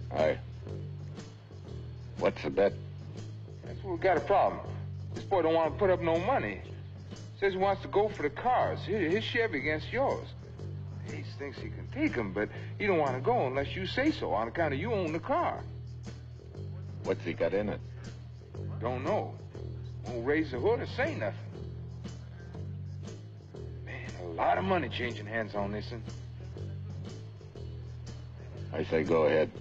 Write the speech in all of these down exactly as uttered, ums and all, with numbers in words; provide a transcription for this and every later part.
Aye. What's the bet? That's where we got a problem. This boy don't want to put up no money. Says he wants to go for the cars, his Chevy against yours. He thinks he can take them, but he don't want to go unless you say so, on account of you own the car. What's he got in it? Don't know. Won't raise the hood or say nothing. Man, a lot of money changing hands on this one. I say go ahead.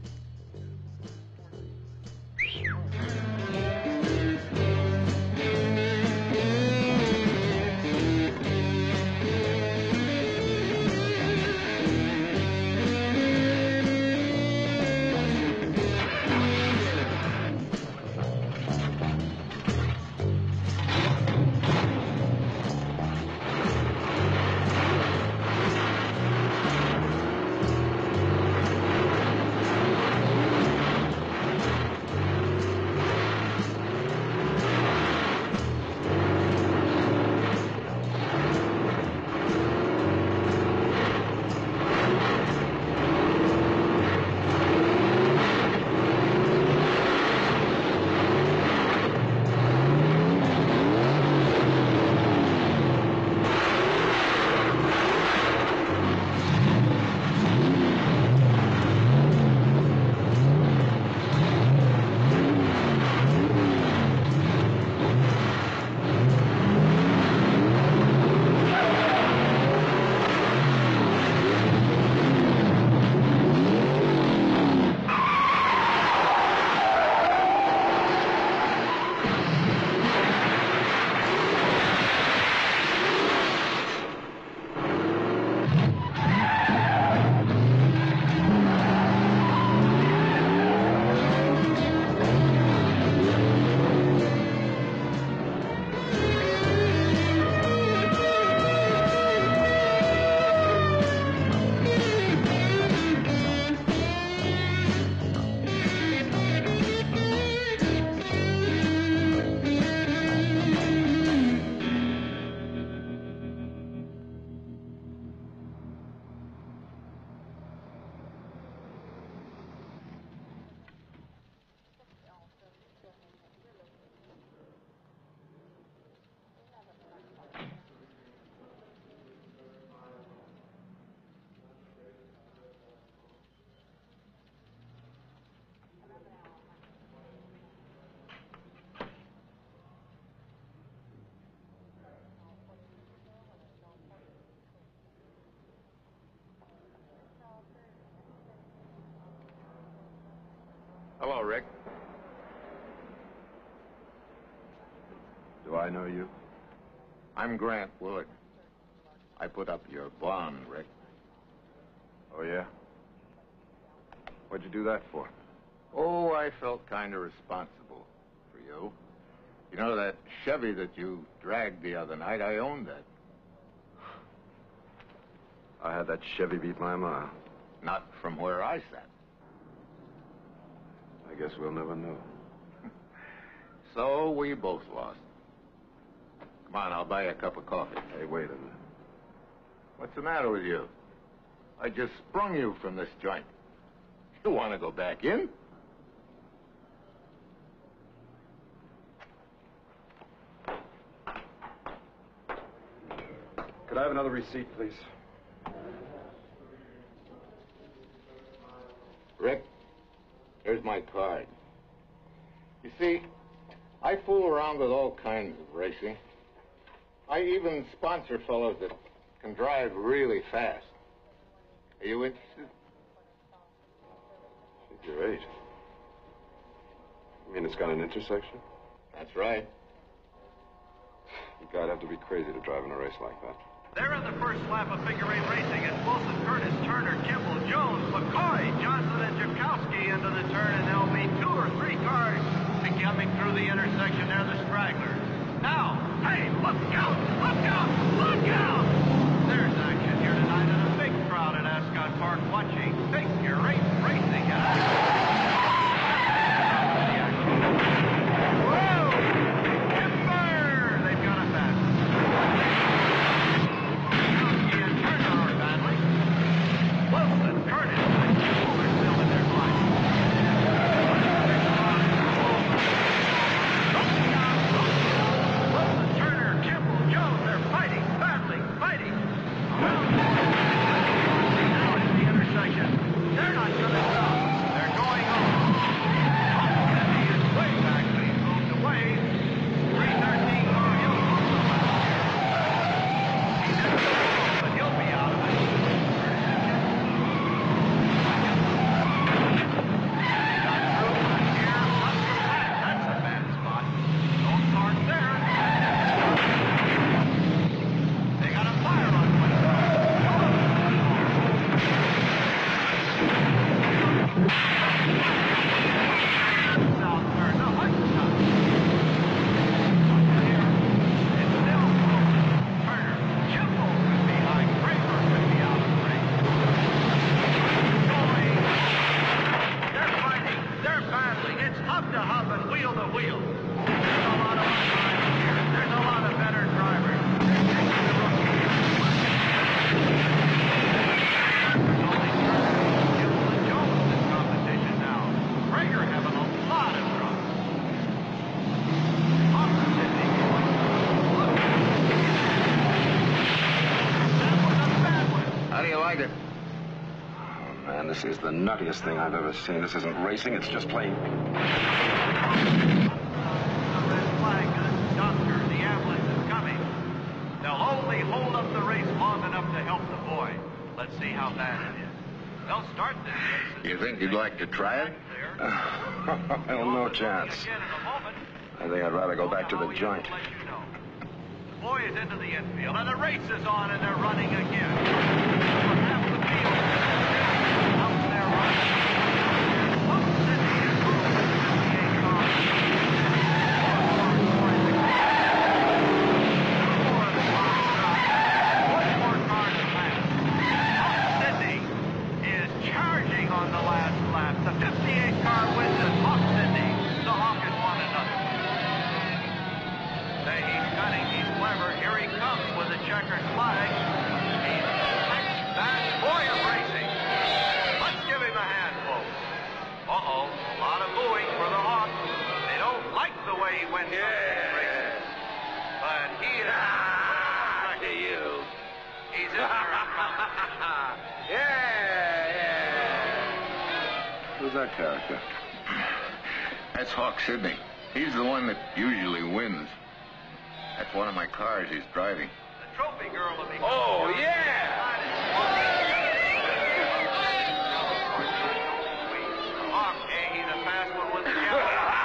Hello, Rick. Do I know you? I'm Grant Willard. I put up your bond, Rick. Oh, yeah? What'd you do that for? Oh, I felt kind of responsible for you. You know, that Chevy that you dragged the other night, I owned that. I had that Chevy beat my mile. Not from where I sat. I guess we'll never know. So we both lost. Come on, I'll buy you a cup of coffee. Hey, wait a minute. What's the matter with you? I just sprung you from this joint. You want to go back in? Could I have another receipt, please? Rick, here's my card. You see, I fool around with all kinds of racing. I even sponsor fellows that can drive really fast. Are you interested? Figure eight. You mean it's got an intersection? That's right. You gotta have to be crazy to drive in a race like that. They're in the first lap of figure eight racing. It's Wilson, Curtis, Turner, Kimball, Jones, McCoy, Johnson, and Jakowski into the turn, and there'll be two or three cars coming through the intersection. They're the stragglers. Now, hey, look out! Look out! Look out! There's action here tonight in a big crowd at Ascot Park watching figure eight racing. Whoa! Timber! They've got it back. Jakowski and Turner are battling. Wilson, Curtis, and Kimball are still in their line. This is the nuttiest thing I've ever seen. This isn't racing, it's just plain... The red flag is doctor. The ambulance is coming. They'll only hold up the race long enough to help the boy. Let's see how bad it is. They'll start this race. You think you'd like to try it? Well, no chance. I think I'd rather go back to the joint. The boy is into the infield, and the race is on, and they're running again. Over half the field is out there running. Pump City is moving with fifty-eight cars. Four more of the cars stop. One more car to pass. Pump City is charging on the last lap. The fifty-eight car wins it. Pump City. The Hawk has won another. Say he's cunning, he's clever. Here he comes with a checkered flag. He's next best boy of racing. Let's give him a hand, folks. Uh-oh, a lot of booing for the Hawk. They don't like the way he went yeah. these races. But he is... Ah, to you. He's in there in competition. Yeah, yeah. Who's that character? That's Hawk Sidney. He's the one that usually wins. That's one of my cars he's driving. The trophy girl will be... Oh, yeah! Hawk, hey, he's a fast one with the yellow.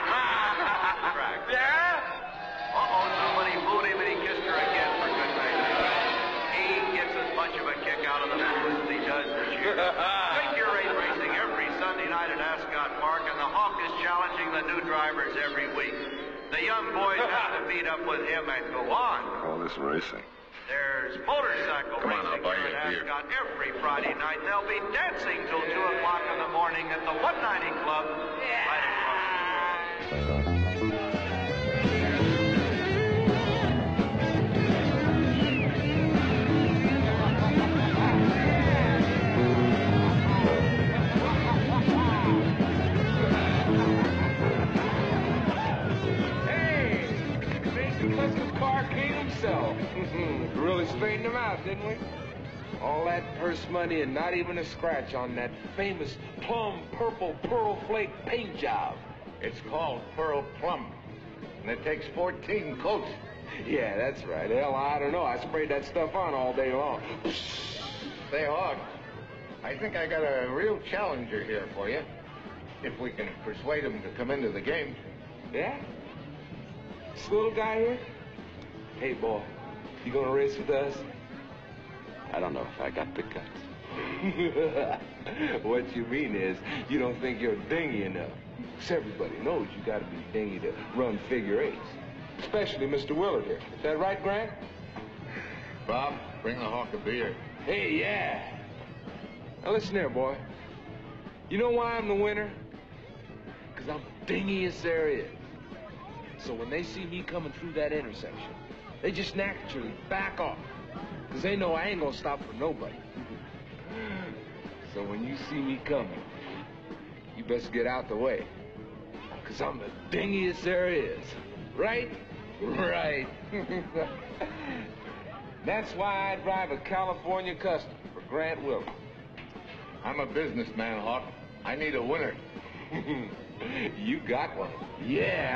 Yeah? Uh-oh, somebody booed him and he kissed her again, for good measure. He gets as much of a kick out of the booze as he does the cheer. Figure eight racing every Sunday night at Ascot Park, and the Hawk is challenging the new drivers every week. The young boys have to meet up with him and go on. Call this racing. There's motorcycle Come on, racing I'll buy here you a at beer. Ascot every Friday night. They'll be dancing till two o'clock in the morning at the one ninety Club right across the road. Really straightened him out, didn't we? All that purse money and not even a scratch on that famous plum purple pearl flake paint job. It's called Pearl Plum, and it takes fourteen coats. Yeah, that's right. Hell, I don't know. I sprayed that stuff on all day long. Say, Hawk, I think I got a real challenger here for you. If we can persuade him to come into the game. Yeah? This little guy here? Hey, boy, you gonna race with us? I don't know if I got the guts. What you mean is, you don't think you're dingy enough. Because everybody knows you gotta be dingy to run figure eights. Especially Mister Willard here. Is that right, Grant? Bob, bring the Hawk a beer. Hey, yeah. Now listen here, boy. You know why I'm the winner? Because I'm the dingiest there is. So when they see me coming through that intersection, they just naturally back off. Because they know I ain't gonna stop for nobody. So when you see me coming, you best get out the way. Because I'm the dingiest there is. Right? Right. That's why I drive a California Custom for Grant Willard. I'm a businessman, Hawk. I need a winner. You got one. Yeah.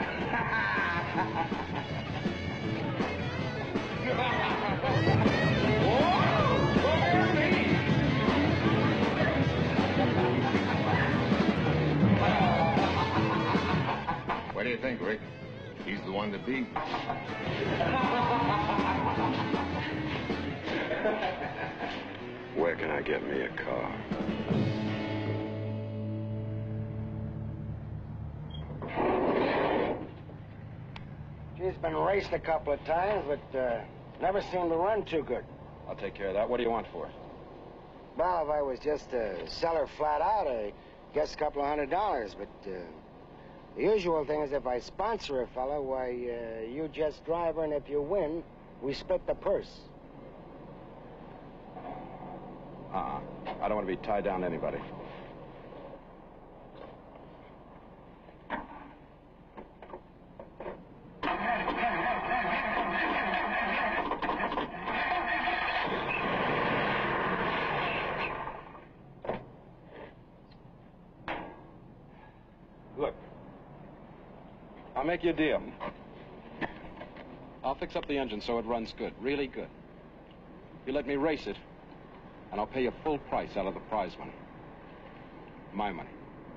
What do you think, Rick? He's the one to beat. Where can I get me a car? She's been raced a couple of times, but uh, never seemed to run too good. I'll take care of that. What do you want for it? Well, if I was just to sell her flat out, I guess a couple of hundred dollars. But uh, the usual thing is if I sponsor a fellow, why, uh, you just drive her, and if you win, we split the purse. Uh-uh. I don't want to be tied down to anybody. Look, I'll make you a deal. I'll fix up the engine so it runs good, really good. You let me race it, and I'll pay you full price out of the prize money. My money.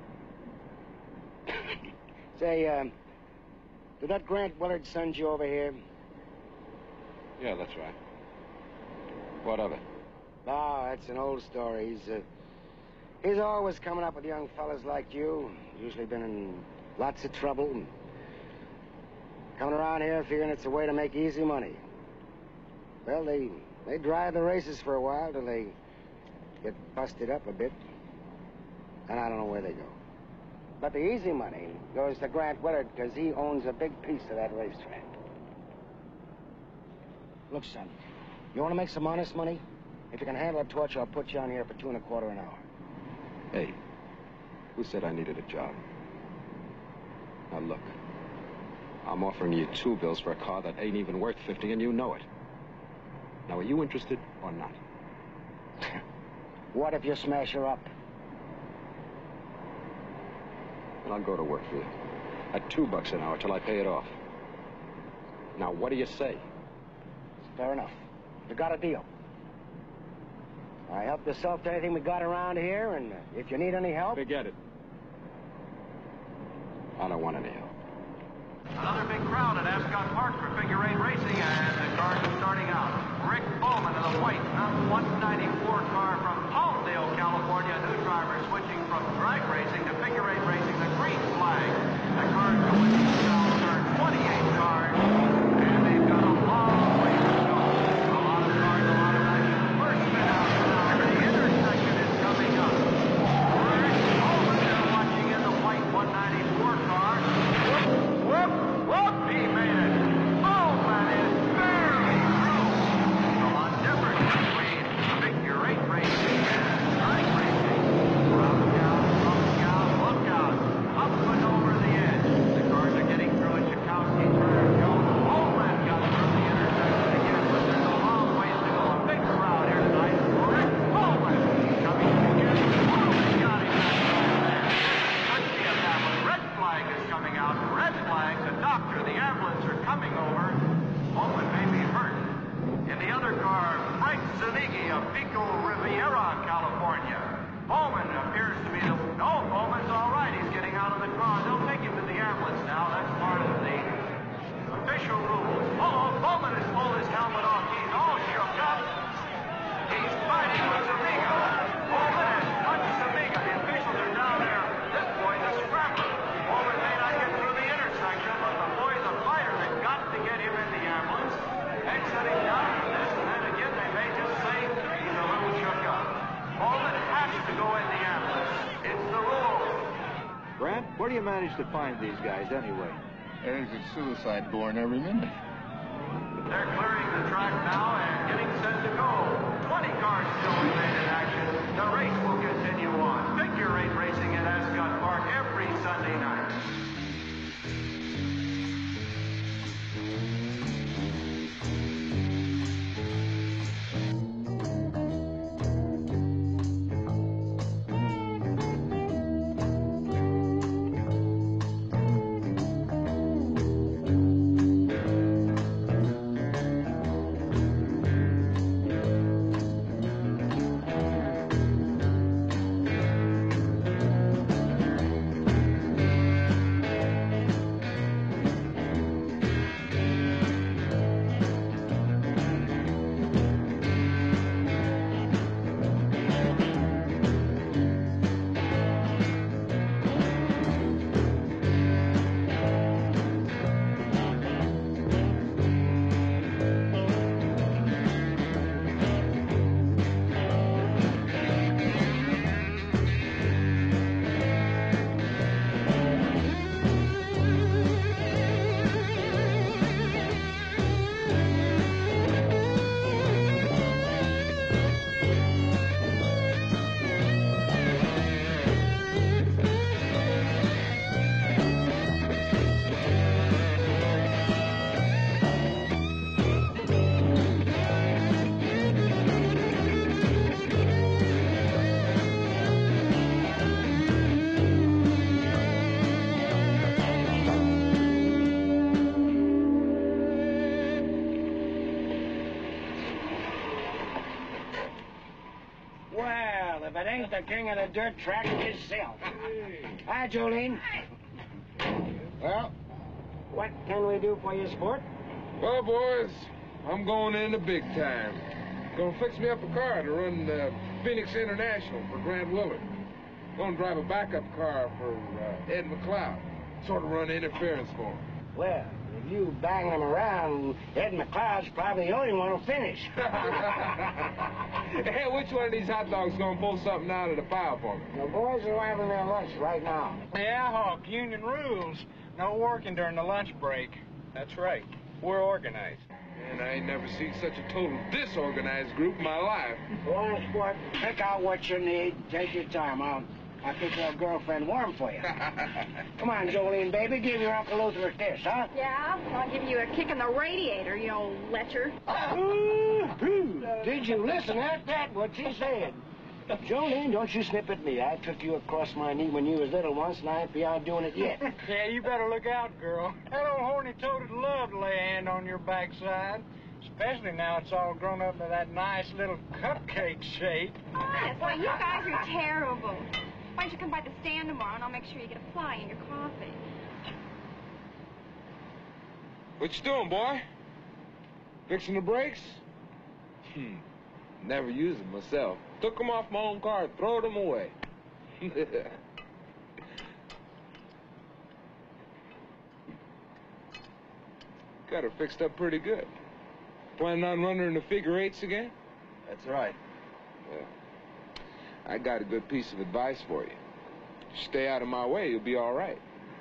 Say, um, did that Grant Willard send you over here? Yeah, that's right. What of it? Oh, that's an old story. He's, uh, he's always coming up with young fellas like you. Usually been in lots of trouble. And coming around here figuring it's a way to make easy money. Well, they, they drive the races for a while till they get busted up a bit. And I don't know where they go. But the easy money goes to Grant Willard because he owns a big piece of that racetrack. Look, son, you want to make some honest money? If you can handle a torch, I'll put you on here for two and a quarter an hour. Hey, who said I needed a job? Now, look. I'm offering you two bills for a car that ain't even worth fifty, and you know it. Now, are you interested or not? What if you smash her up? And I'll go to work for you. At two bucks an hour till I pay it off. Now, what do you say? Fair enough. You got a deal. I help yourself to anything we got around here, and uh, if you need any help... Forget it. I don't want any help. Another big crowd at Ascot Park for figure eight racing, and the cars are starting out. Rick Bowman in the white one ninety-four car from Palmdale, California. New driver switching from drag racing to figure eight racing, the green flag. The cars going down turn twenty-eight cars, and they've got a long way to go. A lot of cars, a lot of action. First spin out now, the intersection is coming up. Rick Bowman there watching in the white one ninety-four car. Whoop, whoop, he made it. Bowman is barely through. The longevity between figure eight racing and drag racing. Look out, look out, look out. Up and over the edge. The cars are getting through at Chakowski, Turner, Jones. Bowman got through the intersection again, but there's a long ways to go. A big crowd here tonight. Rick Bowman coming again. Oh, they got him back there. Could be a battle. Red flag is coming out. Red flag. The doctor, the ambulance are coming over. Bowman may be hurt. In the other car, Frank Zanigi of Pico Riviera, California. Bowman appears to be the... No, Bowman's all right. He's getting out of the car. They'll take him to the ambulance now. That's part of the official rules. Oh, Bowman has pulled his helmet off. He's all shook up. He's fighting with Zuniga. Bowman has punched Zuniga. The officials are down there. This boy's a scrapper. Bowman may not get through the intersection, but the boy's a fighter. They've got to get him in the ambulance. Exiting down from this, and then again they may just say he's a little shook up. Bowman has to go in the ambulance. It's the rule. Grant, where do you manage to find these guys anyway? There's a suicide born every minute. They're clearing the track now and getting set to go. twenty cars still remain in action. The race will continue on. Figure eight racing at Ascot Park every Sunday night. with the king of the dirt track himself. Hi, Jolene. Well, what can we do for you, sport? Well, boys, I'm going in the big time. Gonna fix me up a car to run uh, Phoenix International for Grant Willard. Gonna drive a backup car for uh, Ed McLeod. Sort of run interference for him. Well, if you bang him around, Ed McLeod's probably the only one who'll finish. Hey, which one of these hot dogs gonna pull something out of the pile for me? The boys are having their lunch right now. Yeah, Hawk, union rules. No working during the lunch break. That's right. We're organized. And I ain't never seen such a total disorganized group in my life. Go on, sport. Pick out what you need. Take your time. I'll, I'll keep your girlfriend warm for you. Come on, Jolene, baby. Give your Uncle Luther a kiss, huh? Yeah, I'll give you a kick in the radiator, you old lecher. Did you listen at that, what she said? Jolene, don't you snip at me. I took you across my knee when you was little once, and I ain't beyond doing it yet. Yeah, you better look out, girl. That old horny toad would love to lay a hand on your backside. Especially now it's all grown up into that nice little cupcake shape. Honestly, you guys are terrible. Why don't you come by the stand tomorrow, and I'll make sure you get a fly in your coffee. What you doing, boy? Fixing the brakes? Hmm. Never used them myself. Took them off my own car, throw them away. Got her fixed up pretty good. Planning on running her in the figure eights again? That's right. Well, I got a good piece of advice for you. Stay out of my way, you'll be all right.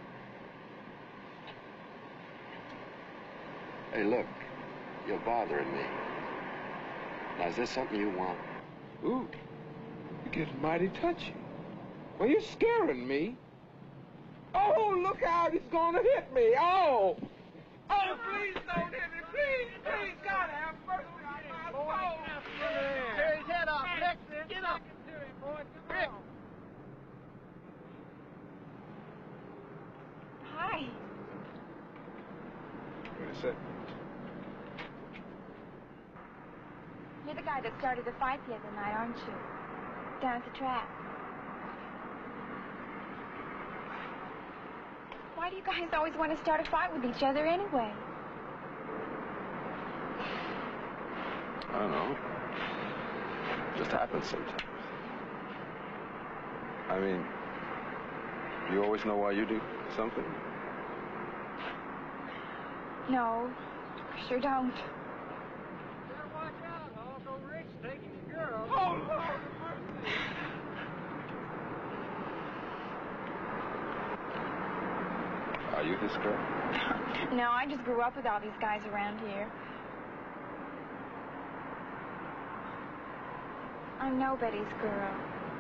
Hey, look, you're bothering me. Now, is this something you want? Ooh, you're getting mighty touchy. Well, you're scaring me. Oh, look out, he's gonna hit me. Oh! Oh, please don't hit me. Please, please, God have mercy on my soul. Tear his head off, Rick. Get up. Rick. Hi. Wait a second. You're the guy that started the fight the other night, aren't you? Down at the track. Why do you guys always want to start a fight with each other anyway? I don't know. It just happens sometimes. I mean, you always know why you do something? No, I sure don't. Better watch out, Hawk. Old Rick's taking the girl. Oh, Lord. Are you this girl? No, I just grew up with all these guys around here. I'm nobody's girl.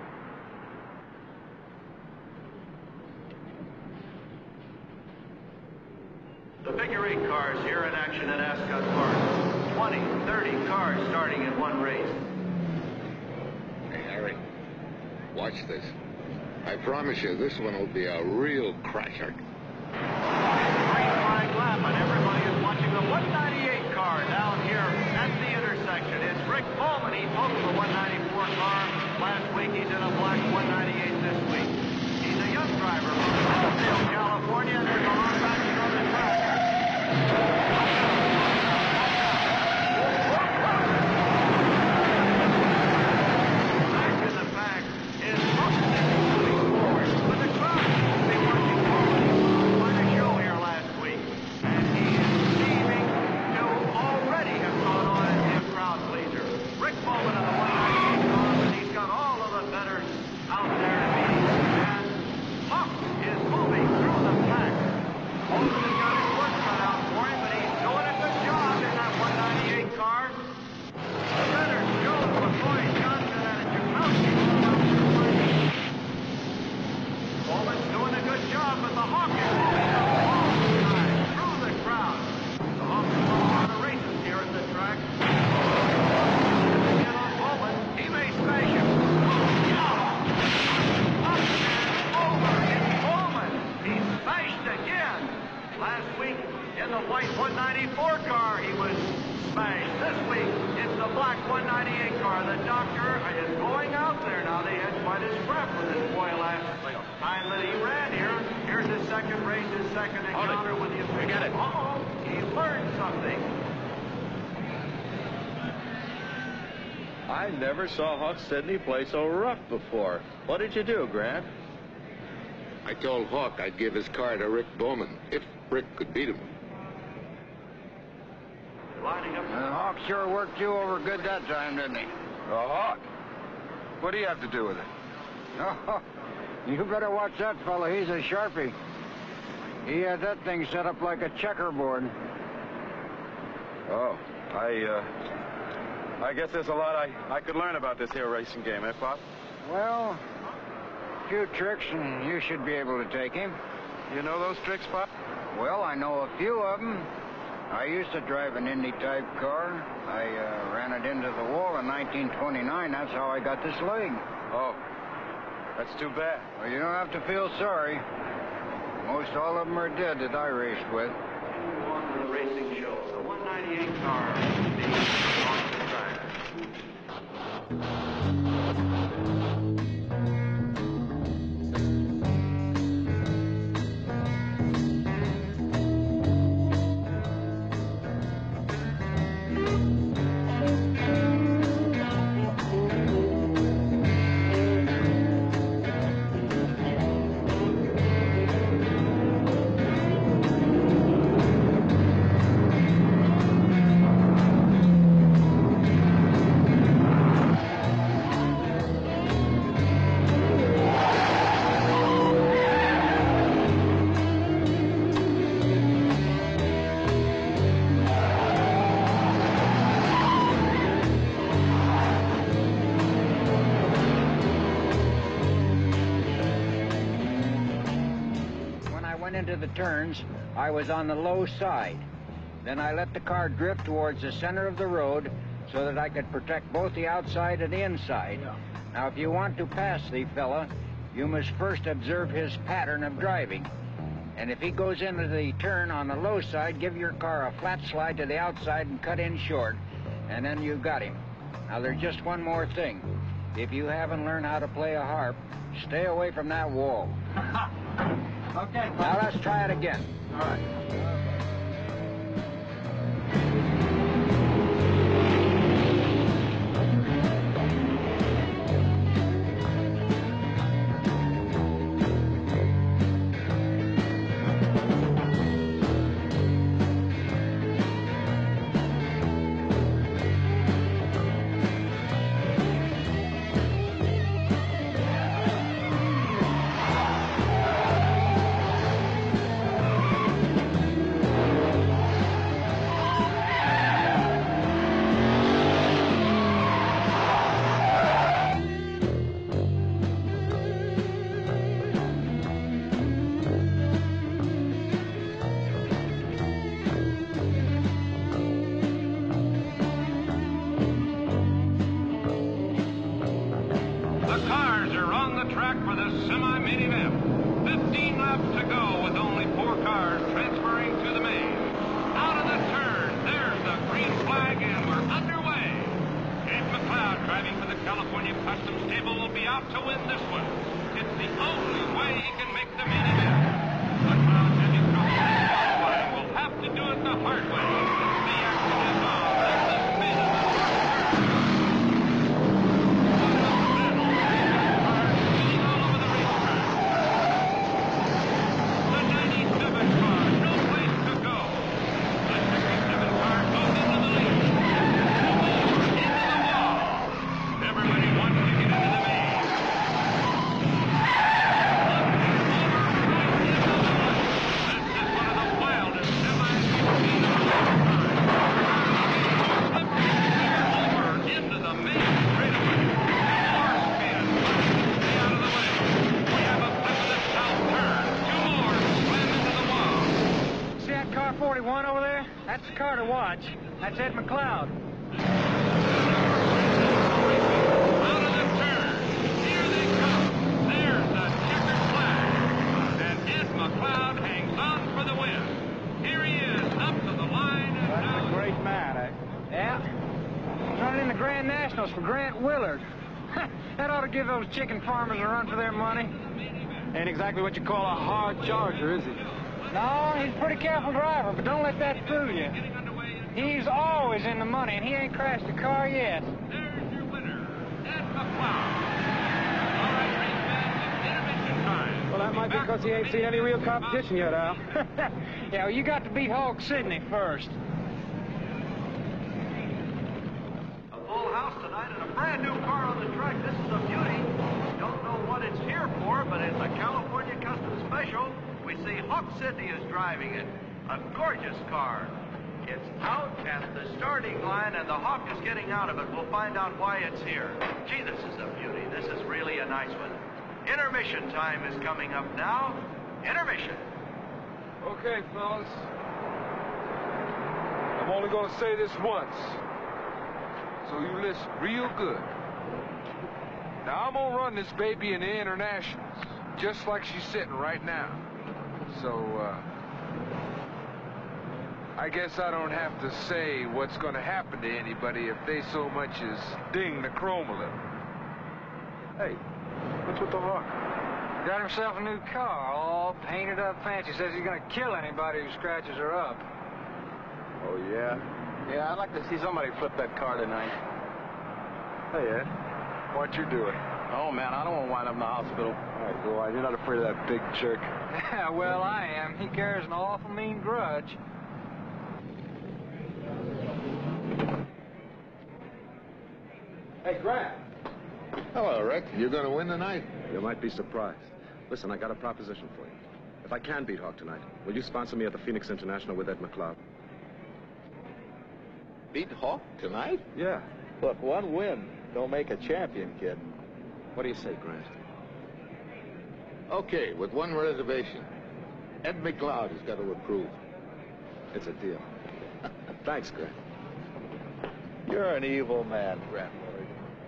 The figure eight cars here in action at Ascot Park. twenty, thirty cars starting in one race. Hey, Harry, watch this. I promise you, this one will be a real crasher. Green flag lap, and everybody is watching the one ninety-eight car down here at the intersection. It's Rick Bowman. He totaled the one ninety-four car last week. He's in a black one ninety-eight this week. He's a young driver from Scottsdale, California, and there's a lot of action on the track. Back in the pack is Boston moving forward with the crowd. They watching Bowman. He put on quite a show here last week, and he is seeming to already have gone on as his crowd pleaser. Rick Bowman in the one ninety-eight car, and he's got all of the betters out there to beat. And Hawk is moving through the pack. Bowman has got his work cut out for him, but he's doing a good job in that one ninety-eight car. The betters, Jones, McCoy, Johnson, and Jakowski. Bowman's doing a good job, but the Hawk is moving up all the time through the crowd. The Hawk's won a lot of races here at the track. Get on Bowman. He may smash him. Up and over. It's Bowman. He smashed again. Last week in in the white one ninety-four car. He was smashed. This week, it's the black one ninety-eight car. The doctor is going out there now. They had quite a scrap with this boy last time that he ran here. Here's his second race, his second encounter with the official. Forget it. Uh-oh, he learned something. I never saw Huck Sidney play so rough before. What did you do, Grant? I told Hawk I'd give his car to Rick Bowman, if Rick could beat him. Lining up. Uh, Hawk sure worked you over good that time, didn't he? Oh, Hawk. What do you have to do with it? Oh, you better watch that fella. He's a Sharpie. He had that thing set up like a checkerboard. Oh, I, uh... I guess there's a lot I, I could learn about this here racing game, eh, Pop? Well, a few tricks and you should be able to take him. You know those tricks, Pop? Well, I know a few of them. I used to drive an Indy-type car. I uh, ran it into the wall in nineteen twenty-nine. That's how I got this leg. Oh, that's too bad. Well, you don't have to feel sorry. Most all of them are dead that I raced with. On to the racing show. The one ninety-eight car being on the track. Into the turns, I was on the low side. Then I let the car drift towards the center of the road so that I could protect both the outside and the inside. Now, if you want to pass the fella, you must first observe his pattern of driving. And if he goes into the turn on the low side, give your car a flat slide to the outside and cut in short, and then you've got him. Now, there's just one more thing. If you haven't learned how to play a harp, stay away from that wall. Okay, Now let's try it again. All right. forty-one over there? That's the car to watch. That's Ed McLeod. Out of the turn. Here they come. There's the checkered flag. And Ed McLeod hangs on for the win. Here he is. out. He's running in the Grand Nationals for Grant Willard. That ought to give those chicken farmers a run for their money. Ain't exactly what you call a hard charger, is he? No, he's a pretty careful driver, but don't let that fool you. He's always in the money, and he ain't crashed a car yet. There's your winner, Ed McCloud. All right, race fans, intermission time. Well, that might be because he ain't seen any real competition yet, Al. Yeah, well, you got to beat Hulk Sidney first. A full house tonight and a brand new car on the track. This is a beauty. Don't know what it's here for, but it's a California Custom Special. We see Hulk Sidney is driving it. A gorgeous car. It's out at the starting line, and the Hawk is getting out of it. We'll find out why it's here. Gee, this is a beauty. This is really a nice one. Intermission time is coming up now. Intermission. Okay, fellas. I'm only gonna say this once, so you listen real good. Now, I'm gonna run this baby in the internationals, just like she's sitting right now. So, uh, I guess I don't have to say what's gonna happen to anybody if they so much as ding the chrome a little. Hey, what's with the Hawk? Got himself a new car, all painted up fancy. Says he's gonna kill anybody who scratches her up. Oh, yeah? Yeah, I'd like to see somebody flip that car tonight. Hey, Ed, what you doing? Oh, man, I don't want to wind up in the hospital. All right, go on. You're not afraid of that big jerk. Yeah, well, I am. He carries an awful mean grudge. Hey, Grant. Hello, Rick. You going to win tonight? You might be surprised. Listen, I got a proposition for you. If I can beat Hawk tonight, will you sponsor me at the Phoenix International with Ed McCloud? Beat Hawk tonight? Yeah. Look, one win don't make a champion, kid. What do you say, Grant? Okay, with one reservation. Ed McCloud has got to approve. It's a deal. Thanks, Grant. You're an evil man, Grant Willard.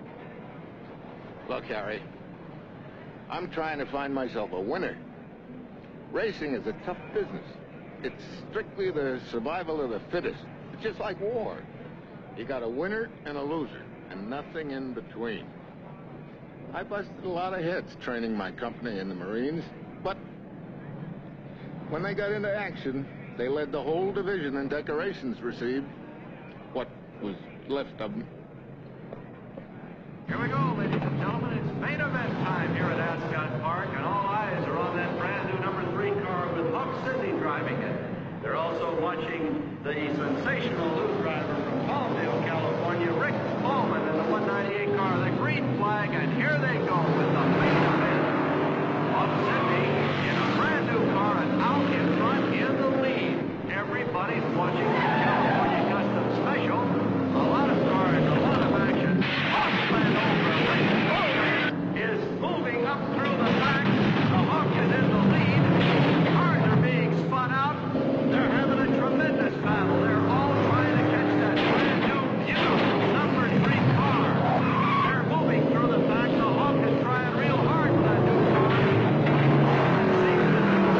Look, Harry, I'm trying to find myself a winner. Racing is a tough business. It's strictly the survival of the fittest. It's just like war. You got a winner and a loser, and nothing in between. I busted a lot of heads training my company in the Marines, but when they got into action, they led the whole division in decorations received. What was left of them. Here we go, ladies and gentlemen. It's main event time here at Ascot Park, and all eyes are on that brand new number three car with Hulk Sidney driving it. They're also watching the sensational new driver from Palmdale, California, Rick Bowman, in the one ninety-eight car, the green flag, and here they go with the main event. Hulk Sidney in a brand new car and out in front in the lead. Everybody's watching the California Custom Special. A lot of cars, a lot of action. Hawkland over. Rick Bowman is moving up through the pack. The Hawk is in the lead. Cars are being spun out. They're having a tremendous battle. They're all trying to catch that brand new, beautiful number three car. They're moving through the pack. The Hawk is trying real hard for that new car. It seems that the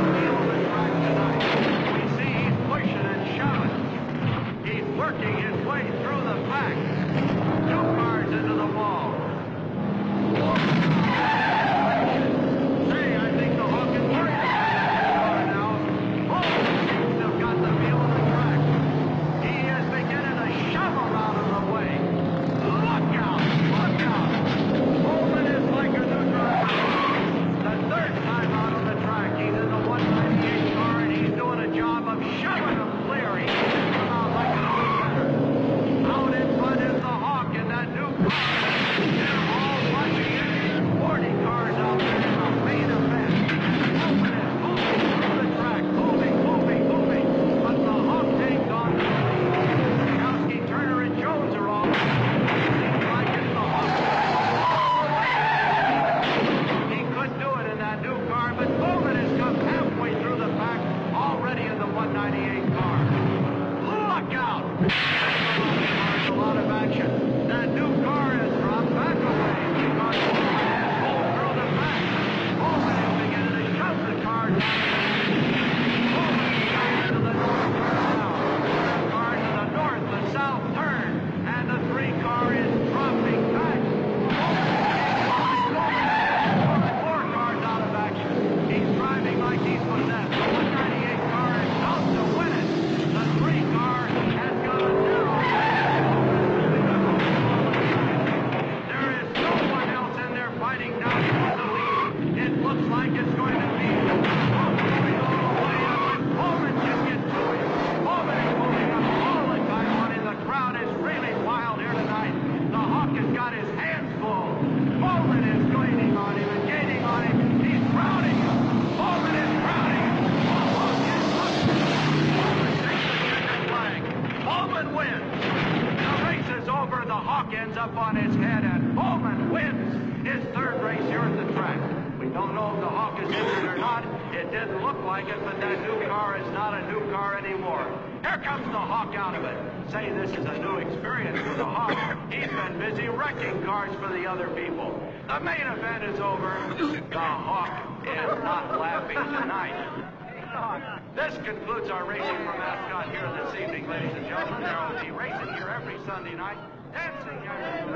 thought. It didn't look like it, but that new car is not a new car anymore. Here comes the Hawk out of it. Say, this is a new experience for the Hawk. He's been busy wrecking cars for the other people. The main event is over. The Hawk is not laughing tonight. This concludes our racing for mascot here this evening, ladies and gentlemen. There will be racing here every Sunday night. Dancing every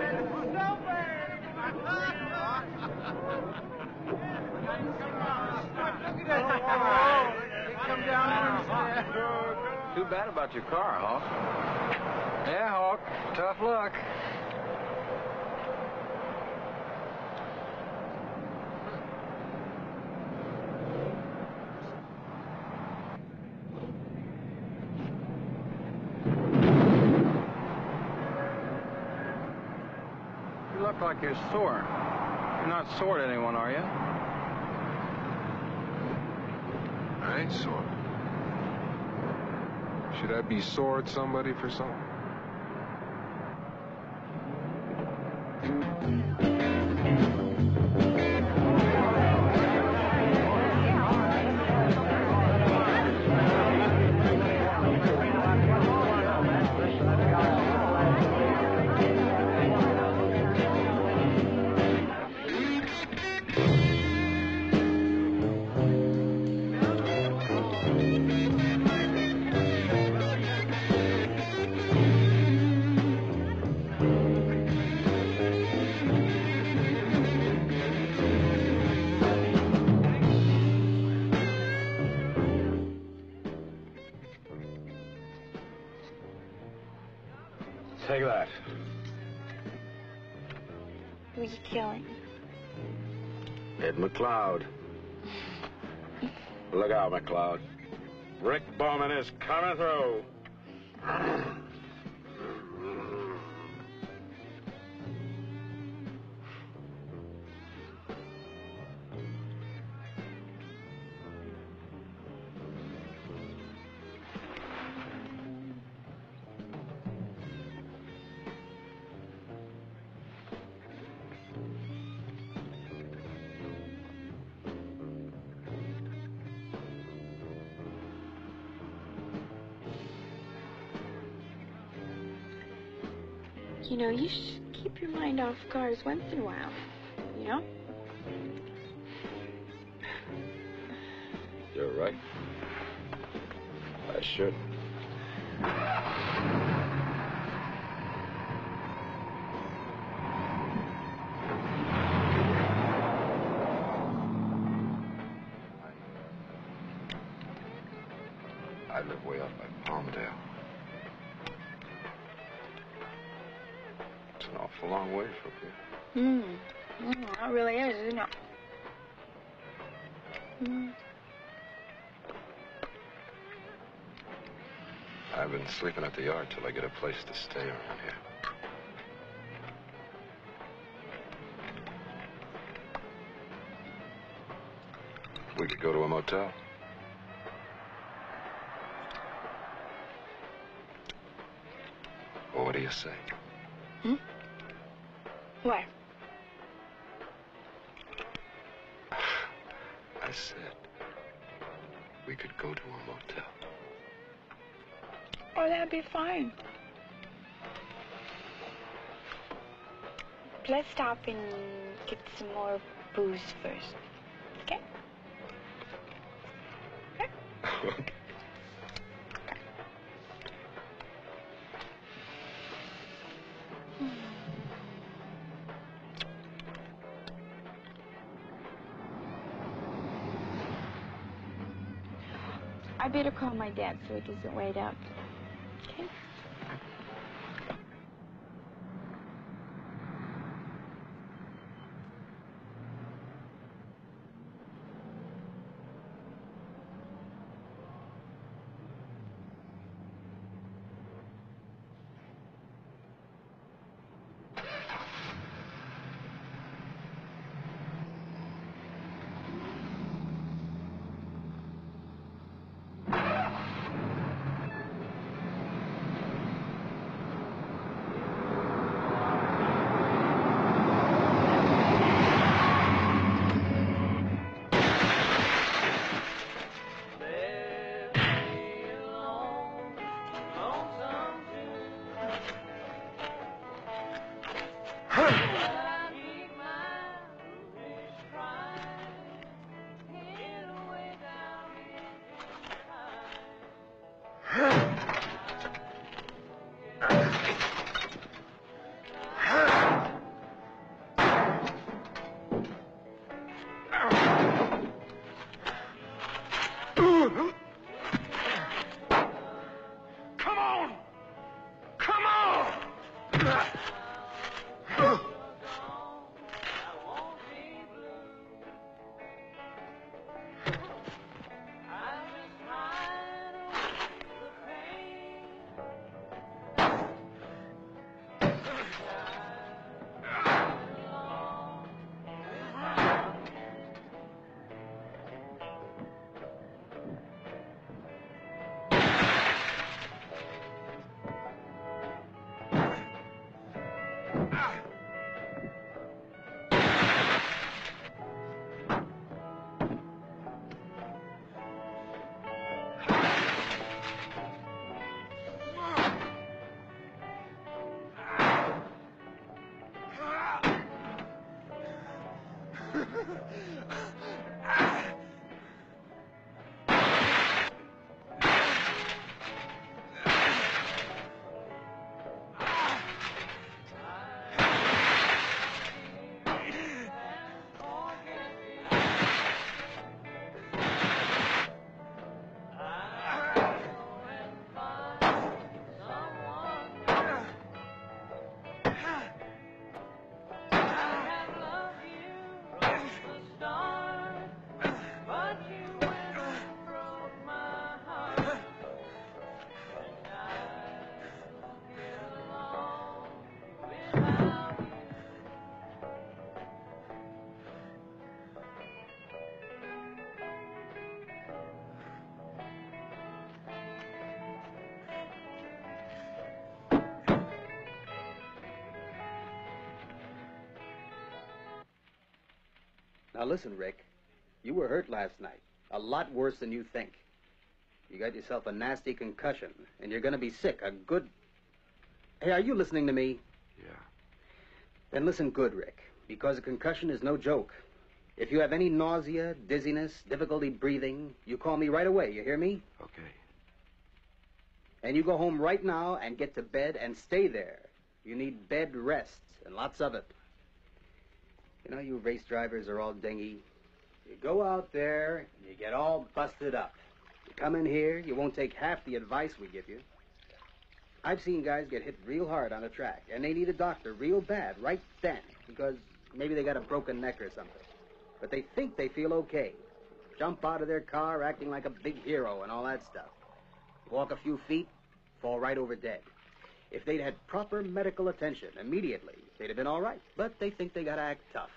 Too bad about your car, Hawk. Yeah, Hawk. Tough luck. You look like you're sore. You're not sore at anyone, are you? I ain't sore. Should I be sore at somebody for something? Take that. Who are you killing? Ed McLeod. Look out, McLeod. Rick Bowman is coming through. You know, you should keep your mind off cars once in a while, you know? You're right. I should. I live way up by Palmdale. It's an awful long way from here. Hmm. Mm, that really is, isn't it? Mm. I've been sleeping at the yard till I get a place to stay around here. We could go to a motel. Well, what do you say? Hmm? Where? I said we could go to a motel. Oh, that'd be fine. Let's stop and get some more booze first. Okay? Okay. I better call my dad so he doesn't wait up. Okay? Come on! Come on! Now listen, Rick. You were hurt last night. A lot worse than you think. You got yourself a nasty concussion, and you're going to be sick. A good... Hey, are you listening to me? Yeah. Then listen good, Rick, because a concussion is no joke. If you have any nausea, dizziness, difficulty breathing, you call me right away. You hear me? Okay. And you go home right now and get to bed and stay there. You need bed rest, and lots of it. You know, you race drivers are all dingy. You go out there, and you get all busted up. You come in here, you won't take half the advice we give you. I've seen guys get hit real hard on the track, and they need a doctor real bad right then, because maybe they got a broken neck or something. But they think they feel okay. Jump out of their car acting like a big hero and all that stuff. Walk a few feet, fall right over dead. If they'd had proper medical attention immediately, they'd have been all right. But they think they gotta act tough.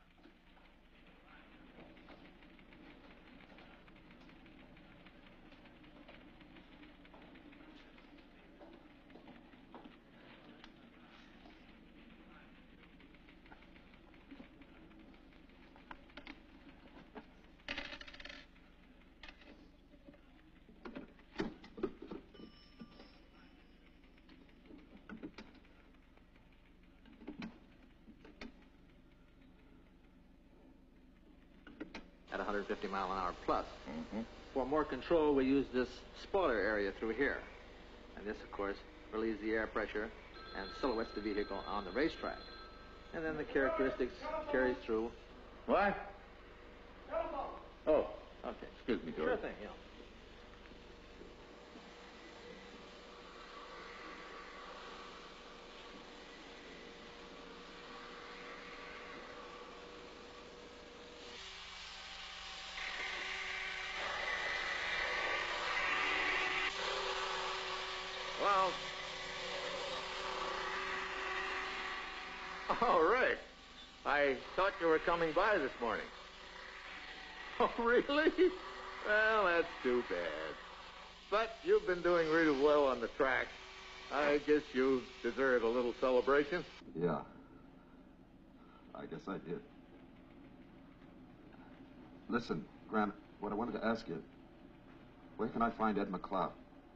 At one hundred fifty mile an hour plus. Mm-hmm. For more control, we use this spoiler area through here. And this, of course, relieves the air pressure and silhouettes the vehicle on the racetrack. And then the characteristics carries through. What? Oh, okay. Excuse me, George. Sure thing, yeah. Well. Oh, Rick. I thought you were coming by this morning. Oh, really? Well, that's too bad. But you've been doing really well on the track. I guess you deserve a little celebration. Yeah. I guess I did. Listen, Grant, what I wanted to ask you, where can I find Ed McLeod?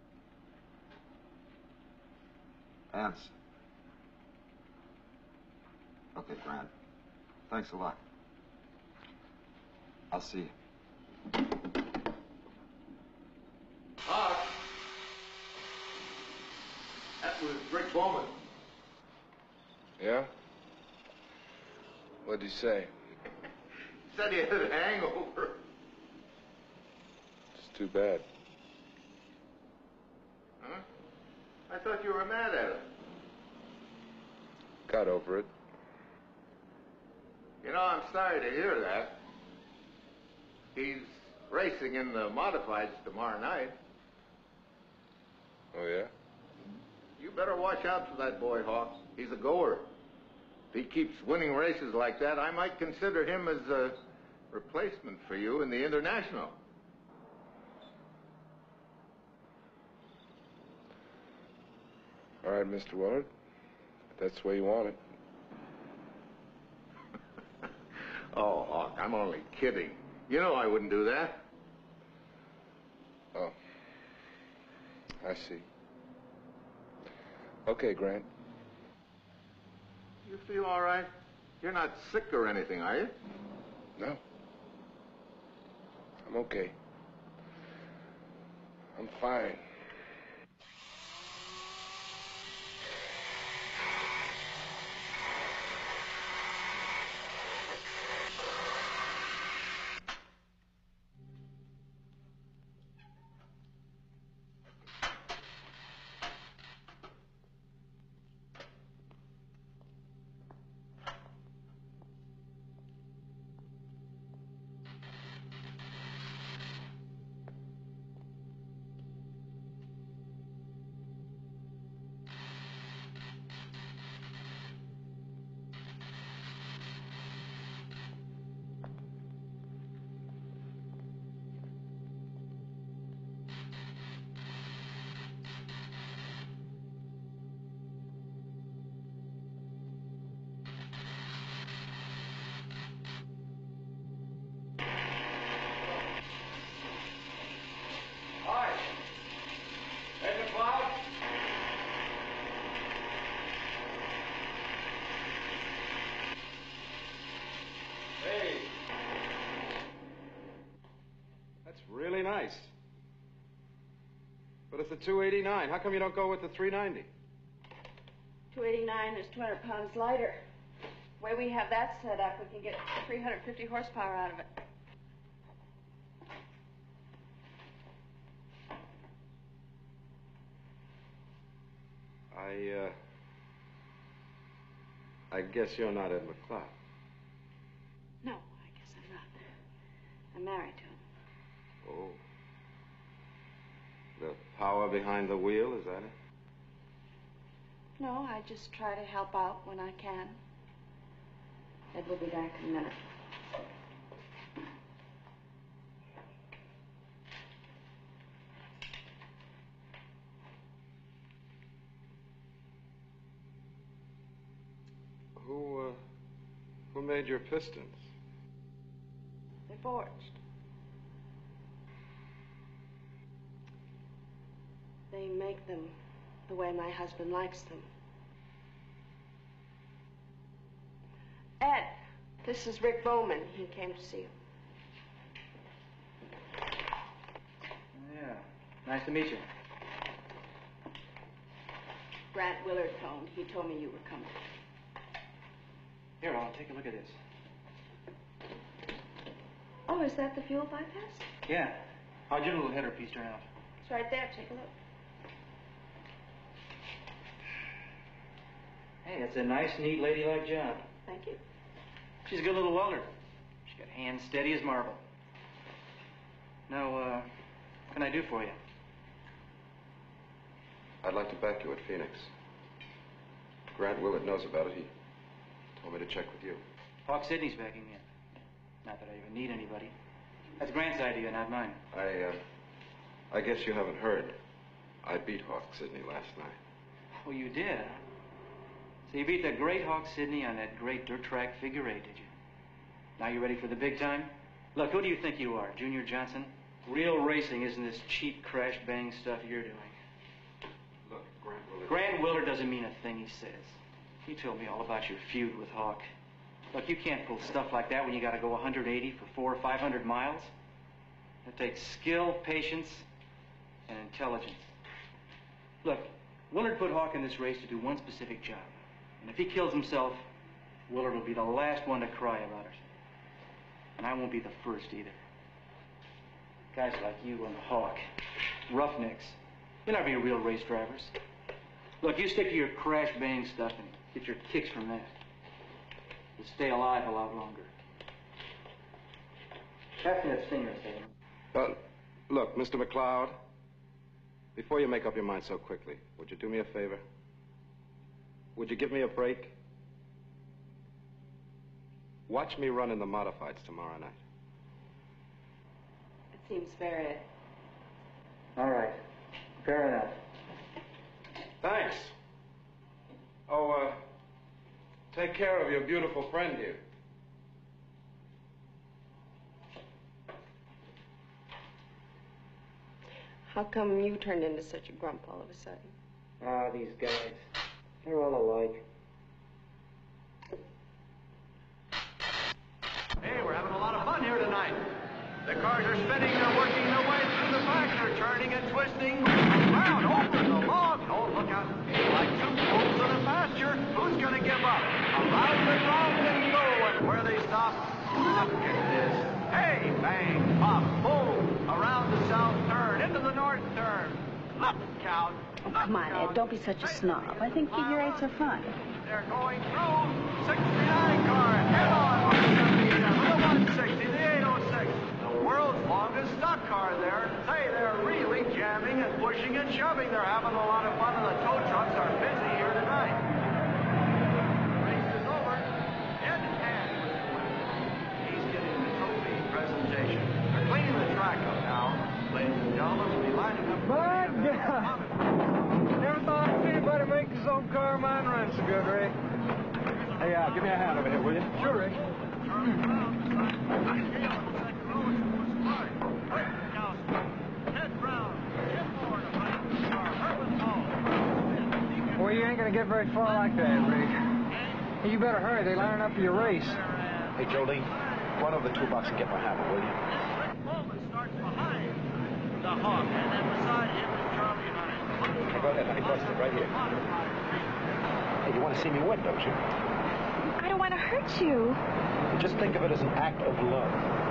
Ants. Okay, Grant. Thanks a lot. I'll see you. Hawk. That was Rick Bowman. Yeah? What'd he say? Said he had a hangover. too bad. Huh? I thought you were mad at him. Got over it. You know, I'm sorry to hear that. He's racing in the modifieds tomorrow night. Oh, yeah? You better watch out for that boy, Hawk. He's a goer. If he keeps winning races like that, I might consider him as a replacement for you in the International. All right, Mister Willard. If that's the way you want it. Oh, Hawk, I'm only kidding. You know I wouldn't do that. Oh. I see. Okay, Grant. You feel all right? You're not sick or anything, are you? No. I'm okay. I'm fine. Really nice. But it's a two eighty-nine. How come you don't go with the three ninety? two eighty-nine is two hundred pounds lighter. The way we have that set up, we can get three hundred fifty horsepower out of it. I, uh... I guess you're not Ed McLeod. No, I guess I'm not. I'm married to him. Oh. The power behind the wheel, is that it? No, I just try to help out when I can. Ed will be back in a minute. Who, uh, who made your pistons? They're forged. They make them the way my husband likes them. Ed, this is Rick Bowman. He came to see you. Yeah, nice to meet you. Grant Willard phoned. He told me you were coming. Here, I'll take a look at this. Oh, is that the fuel bypass? Yeah. How'd your little header piece turn out? It's right there. Take a look. Hey, it's a nice, neat, ladylike job. Thank you. She's a good little welder. She's got hands steady as marble. Now, uh, what can I do for you? I'd like to back you at Phoenix. Grant Willett knows about it. He told me to check with you. Hawk Sidney's backing me up. Not that I even need anybody. That's Grant's idea, not mine. I, uh, I guess you haven't heard. I beat Hawk Sidney last night. Oh, you did, huh? So you beat the great Hawk Sidney on that great dirt track figure eight, did you? Now you ready for the big time? Look, who do you think you are, Junior Johnson? Real racing isn't this cheap crash bang stuff you're doing. Look, Grant Willard... Grant Willard doesn't mean a thing he says. He told me all about your feud with Hawk. Look, you can't pull stuff like that when you gotta go one hundred eighty for four or five hundred miles. It takes skill, patience, and intelligence. Look, Willard put Hawk in this race to do one specific job. And if he kills himself, Willard will be the last one to cry about it. And I won't be the first either. Guys like you and Hawk. Roughnecks. You'll never be real race drivers. Look, you stick to your crash bang stuff and get your kicks from that. You'll stay alive a lot longer. Pass me that stinger, Sam. Well, look, Mister McLeod, before you make up your mind so quickly, would you do me a favor? Would you give me a break? Watch me run in the modifieds tomorrow night. It seems fair, Ed. All right. Fair enough. Thanks. Oh, uh, take care of your beautiful friend here. How come you turned into such a grump all of a sudden? Ah, these guys. They're all alike. Hey, we're having a lot of fun here tonight. The cars are spinning, they're working their way through the back, they're turning and twisting around over the log. Oh, look out. Like two wolves in a pasture. Who's going to give up? Around and round and go. And where they stop, look at this. Hey, bang, pop, boom. Around the south turn, into the north turn. Look out. Oh, come on, Ed. Don't be such a snob. I think figure eights are fun. They're going through. sixty-nine car. Head on. one seventy-seven, the one sixty, the eight oh six. The world's longest stock car there. Say, they're really jamming and pushing and shoving. They're having a lot of fun, and the tow trucks are busy here tonight. The race is over. Ed Haig was the winner. He's getting the trophy presentation. They're cleaning the track up now. Ladies and gentlemen, we'll be lining up. Bud! Never thought I'd see anybody make his own car. Mine runs so good, Rick. Hey, uh, give me a hand over here, will you? Sure, Rick. Boy, you ain't gonna get very far like that, Rick. Hey, you better hurry. They're lining up for your race. Hey, Jolene, run over the toolbox and get my hammer, will you? The Hawk, and then beside him is Charlie Hunt. Hey, go ahead. Let me bust it right here. Hey, you want to see me win, don't you? I don't want to hurt you. Just think of it as an act of love.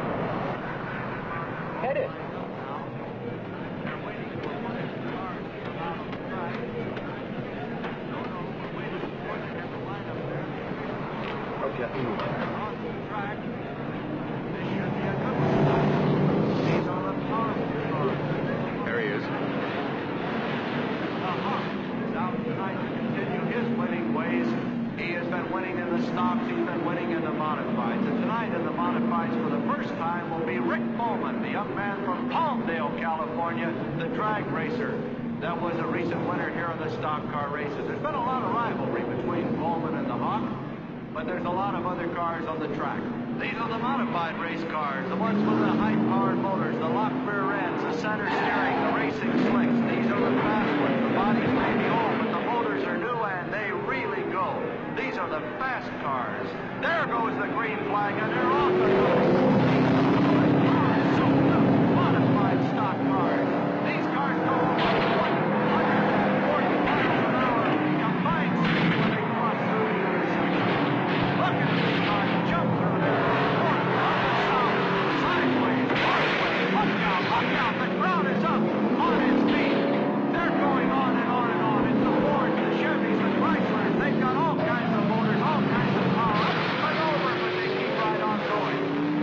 Hit it. Okay. There he is. The Hawk is out tonight to continue his winning ways. He has been winning in the stocks, he's been winning in the modifieds. And tonight in the modifieds for the first time will be Rick Bowman, the young man from Palmdale, California, the drag racer. That was a recent winner here in the stock car races. There's been a lot of rivalry between Bowman and the Hawk, but there's a lot of other cars on the track. These are the modified race cars, the ones with the high-powered motors, the lock rear ends, the center steering, the racing slicks. These are the fast ones. The bodies may be old, but the motors are new and they really go. These are the fast cars. There goes the green flag, and they're off and going. So modified stock cars. These cars go over one hundred forty miles an hour combined speed when they cross through the intersection. Look at these cars jump through there. North, south, sideways, northways. Look out, look out. The crowd is up on its feet. They're going on and on and on. It's the Fords, the Chevys, the Chryslers. They've got all kinds of motors, all kinds of power. Up and over, but they keep right on going.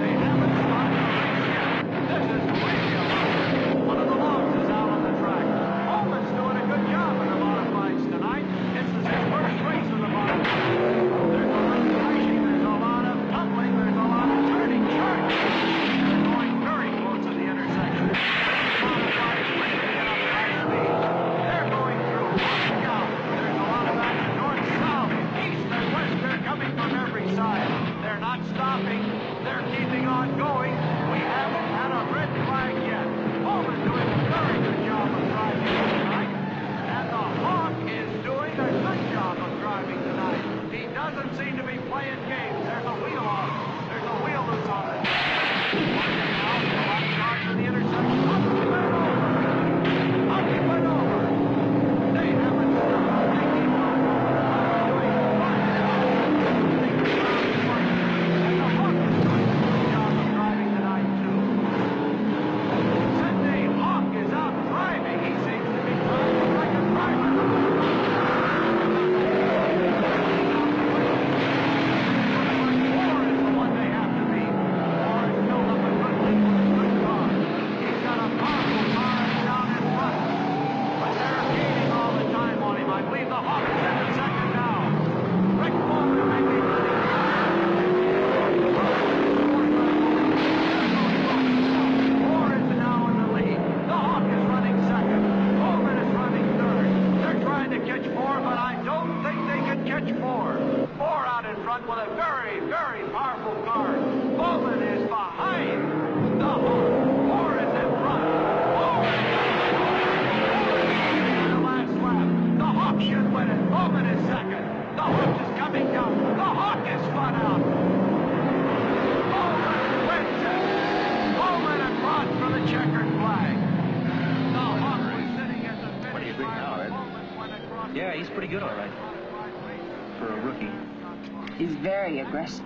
Yeah, he's pretty good, all right. For a rookie. He's very aggressive.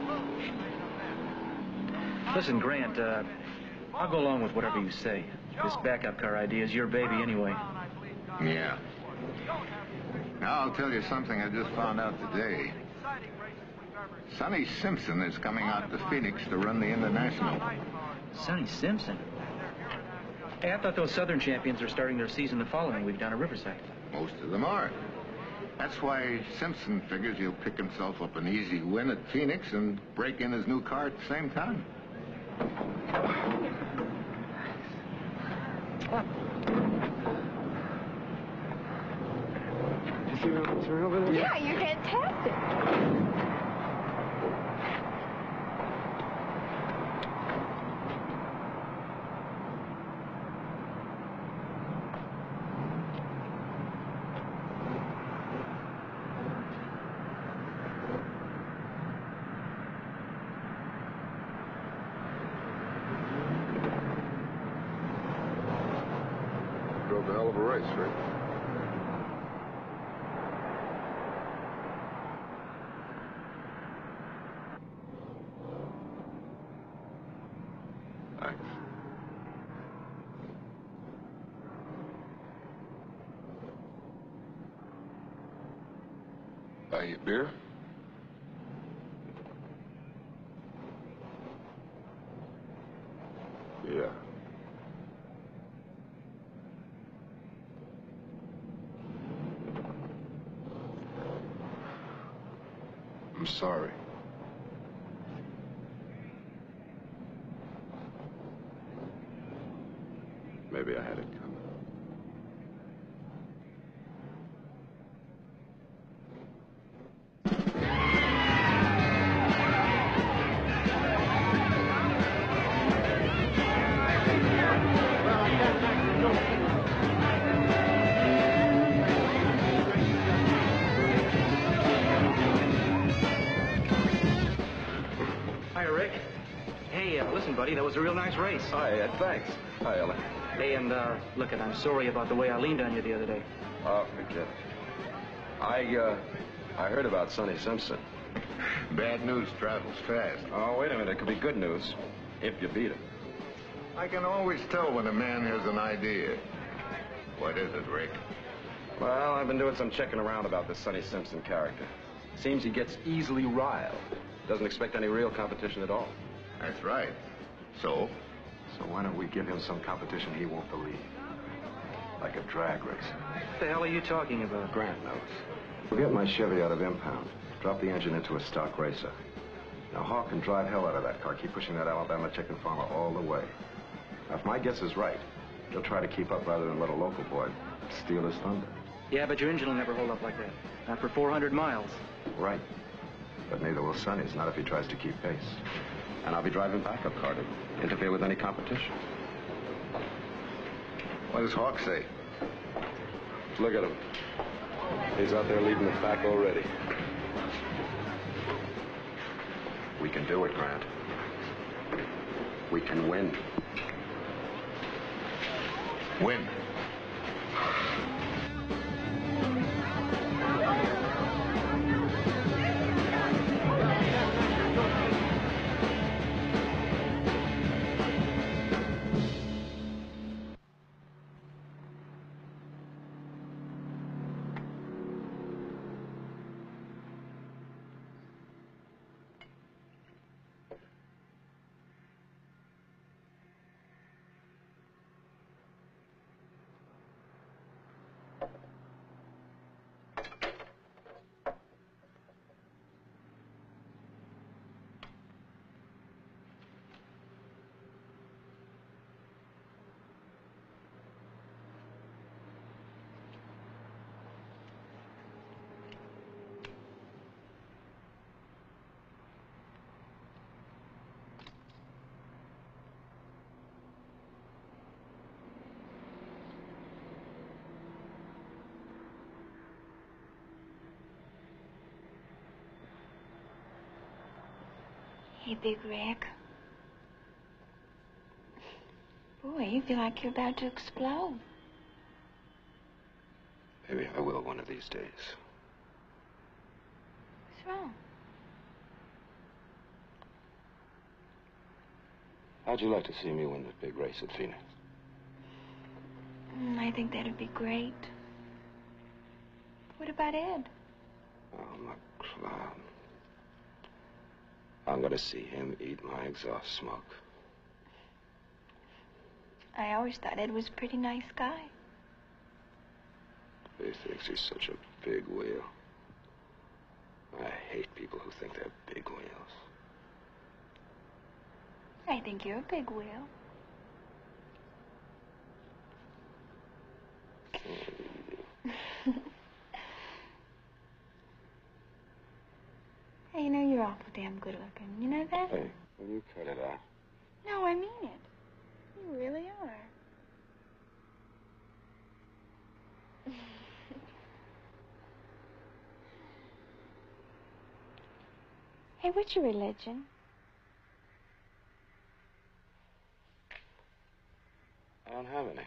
Listen, Grant, uh, I'll go along with whatever you say. This backup car idea is your baby anyway. Yeah. Now, I'll tell you something I just found out today. Sonny Simpson is coming out to Phoenix to run the International. Sonny Simpson? Hey, I thought those Southern champions are starting their season the following week down at Riverside. Most of them are. That's why Simpson figures he'll pick himself up an easy win at Phoenix and break in his new car at the same time. You see what I'm turning over there? Yeah, you're fantastic. Drove a hell of a race, Rick. Thanks. Buy you a beer? Yeah. I'm sorry. Maybe I had it coming. Hi, Rick. Hey, uh, listen, buddy, that was a real nice race. Hi, uh, thanks. Hi, Ellen. Hey, and, uh, look, and I'm sorry about the way I leaned on you the other day. Oh, forget it. I, uh, I heard about Sonny Simpson. Bad news travels fast. Oh, wait a minute. It could be good news if you beat him. I can always tell when a man has an idea. What is it, Rick? Well, I've been doing some checking around about this Sonny Simpson character. Seems he gets easily riled. Doesn't expect any real competition at all. That's right. So? So why don't we give him some competition he won't believe? Like a drag race. What the hell are you talking about? Grant knows. We'll get my Chevy out of impound. Drop the engine into a stock racer. Now, Hawk can drive hell out of that car. Keep pushing that Alabama chicken farmer all the way. Now, if my guess is right, he'll try to keep up rather than let a local boy steal his thunder. Yeah, but your engine will never hold up like that. Not for four hundred miles. Right. But neither will Sonny's, not if he tries to keep pace. And I'll be driving backup car to interfere with any competition. What does Hawk say? Look at him. He's out there leading the pack already. We can do it, Grant. We can win. Win. Hey, Big Rick. Boy, you feel like you're about to explode. Maybe I will one of these days. What's wrong? How'd you like to see me win that big race at Phoenix? Mm, I think that'd be great. What about Ed? Oh, McCloud. I'm gonna see him eat my exhaust smoke. I always thought Ed was a pretty nice guy. He thinks he's such a big wheel. I hate people who think they're big wheels. I think you're a big wheel. Hey, you know, you're awful damn good looking. You know that? Hey, will you cut it out? No, I mean it. You really are. Hey, what's your religion? I don't have any.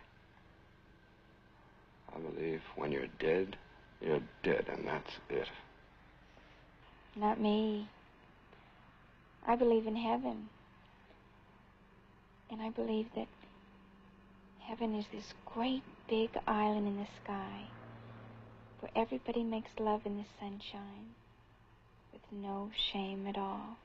I believe when you're dead, you're dead, and that's it. Not me. I believe in heaven. And I believe that heaven is this great big island in the sky where everybody makes love in the sunshine with no shame at all.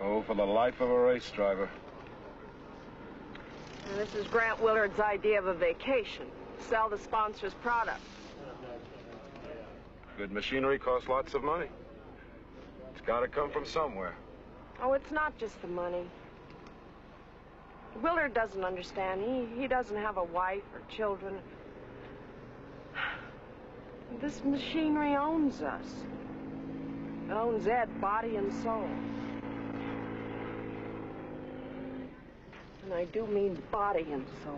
Oh, for the life of a race driver. And this is Grant Willard's idea of a vacation. Sell the sponsor's product. Good machinery costs lots of money. It's got to come from somewhere. Oh, it's not just the money. Willard doesn't understand. He, he doesn't have a wife or children. This machinery owns us. It owns Ed, body and soul. And I do mean body and soul.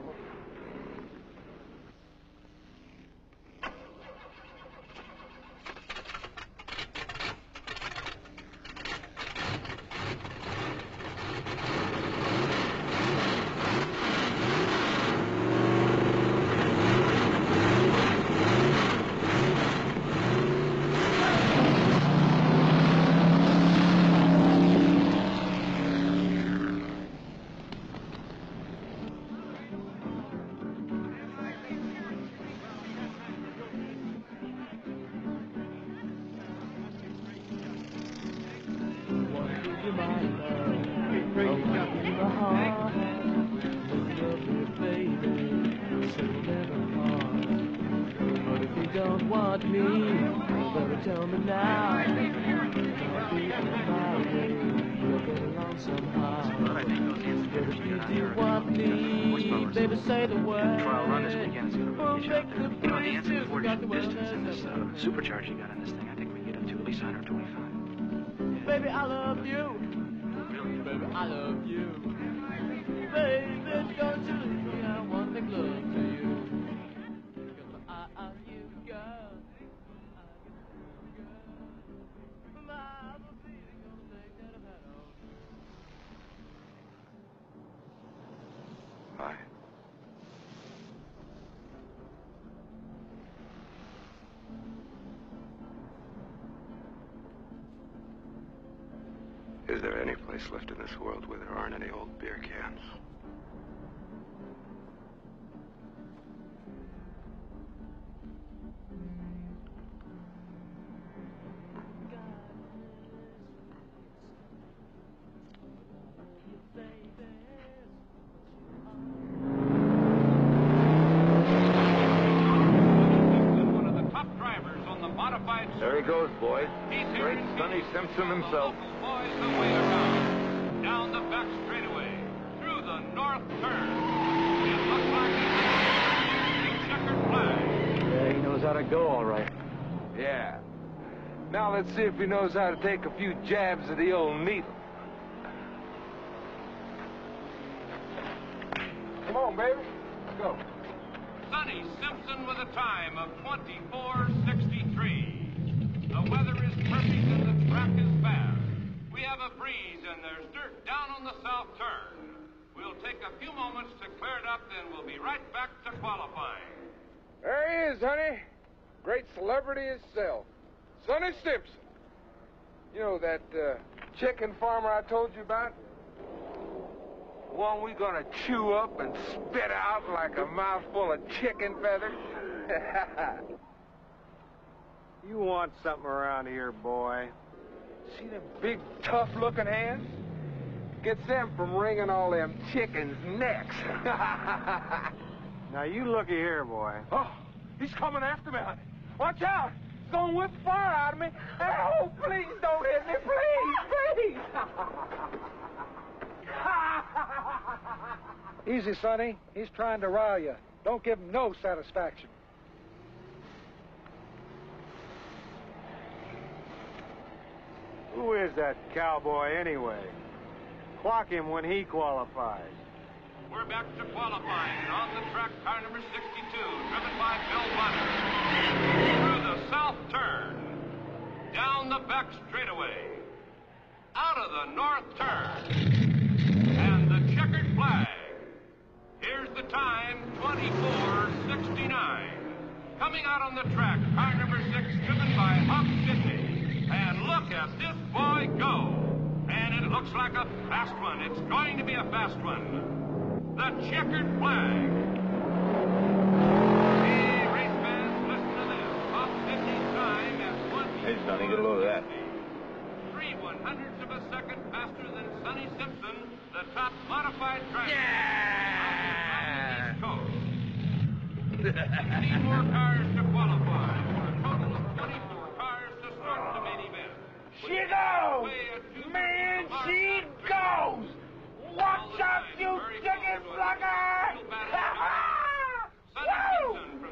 Supercharge you got in this thing, I think we can get up to at least one twenty-five. Baby, I love you. Really? Baby, I love you. Baby, don't you leave me, I want to make love to you. Cause I, I, you, girl. I, I'm a feeling gonna take that I've had all day. Hi. Is there any place left in this world where there aren't any old beer cans? One of the top drivers on the modified. There he goes, boys. Great Sonny Simpson himself. Boys the way around, down the back straightaway, through the north turn. It looks like a checkered flag. Yeah, he knows how to go all right. Yeah. Now let's see if he knows how to take a few jabs of the old needle. Come on, baby. Let's go. Sonny Simpson with a time of twenty-four sixty-three. The weather is perfect and the track is fast. We have a breeze and there's dirt down on the south turn. We'll take a few moments to clear it up, then we'll be right back to qualifying. There he is, honey. Great celebrity himself. Sonny Simpson. You know that uh, chicken farmer I told you about? One we gonna chew up and spit out like a mouthful of chicken feathers? You want something around here, boy. See them big, tough-looking hands? Gets them from wringing all them chickens' necks. Now, you looky here, boy. Oh, he's coming after me, honey. Watch out. He's going to whip fire out of me. Oh, please don't hit me. Please, please. Easy, Sonny. He's trying to rile you. Don't give him no satisfaction. Who is that cowboy, anyway? Clock him when he qualifies. We're back to qualifying, and on the track, car number sixty-two, driven by Bill Bunner. Through the south turn, down the back straightaway, out of the north turn, and the checkered flag. Here's the time, twenty-four sixty-nine. Coming out on the track, car number six, driven by Hop Sidney. And look at this boy go. And it looks like a fast one. It's going to be a fast one. The checkered flag. Hey, race fans, listen to this. Hop Sidney's time at one. Hey, Sonny, get a load of that. Three one hundredths of a second faster than the top modified driver yeah. on the East Coast. sixteen more cars to qualify for a total of twenty-four cars to start the main event. She goes! Man, she goes! Watch out, you chicken sucker! Woo!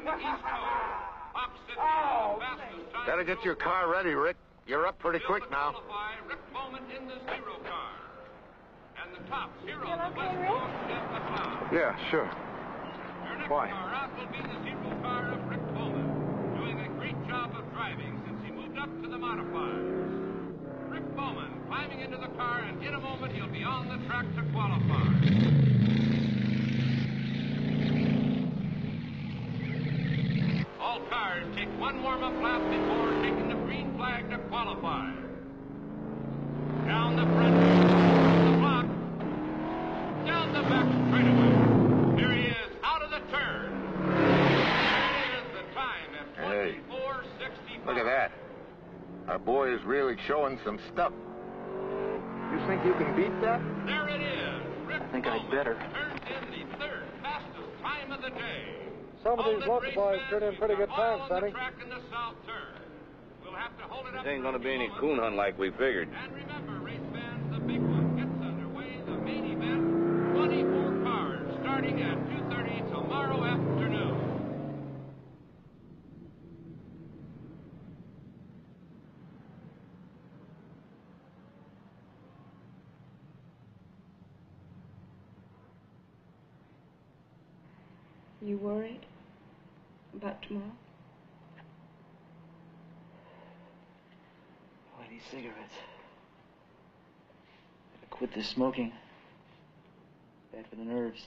Oh, Better get your car ready, Rick. You're up pretty quick now. Rick Bowman in the zero car. And the top hero You on the okay, West Rick? Coast is the Cloud. Yeah, sure. Your next Why? car out will be the zero car of Rick Bowman, doing a great job of driving since he moved up to the modifieds. Rick Bowman climbing into the car, and in a moment he'll be on the track to qualify. All cars take one warm-up lap before taking the green flag to qualify. Down the front, the block, down the back straightaway. Here he is, out of the turn. There is the time at twenty-four sixty-five. Look at that. Our boy is really showing some stuff. You think you can beat that? There it is. Rick I think Bowman I'd better. turns in the third fastest time of the day. Some of these local boys put in pretty good times, Sonny. Track in the south turn. We'll have to hold it up. It ain't gonna be any coon hunt like we figured. And remember, race fans, the big one gets underway. The main event, twenty-four cars, starting at two thirty tomorrow afternoon. You worried about tomorrow? Boy, these cigarettes. Gotta quit this smoking. Bad for the nerves.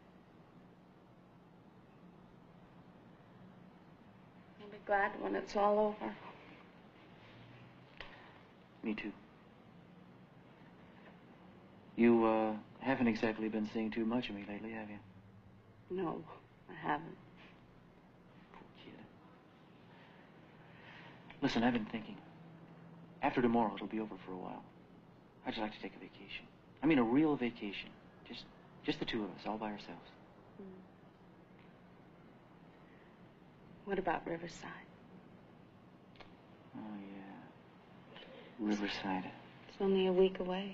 I'll be glad when it's all over. Me too. You, uh, haven't exactly been seeing too much of me lately, have you? No, I haven't. Poor kid. Listen, I've been thinking. After tomorrow, it'll be over for a while. I'd just like to take a vacation. I mean, a real vacation. Just, just the two of us, all by ourselves. Mm. What about Riverside? Oh, yeah. Riverside. It's only a week away.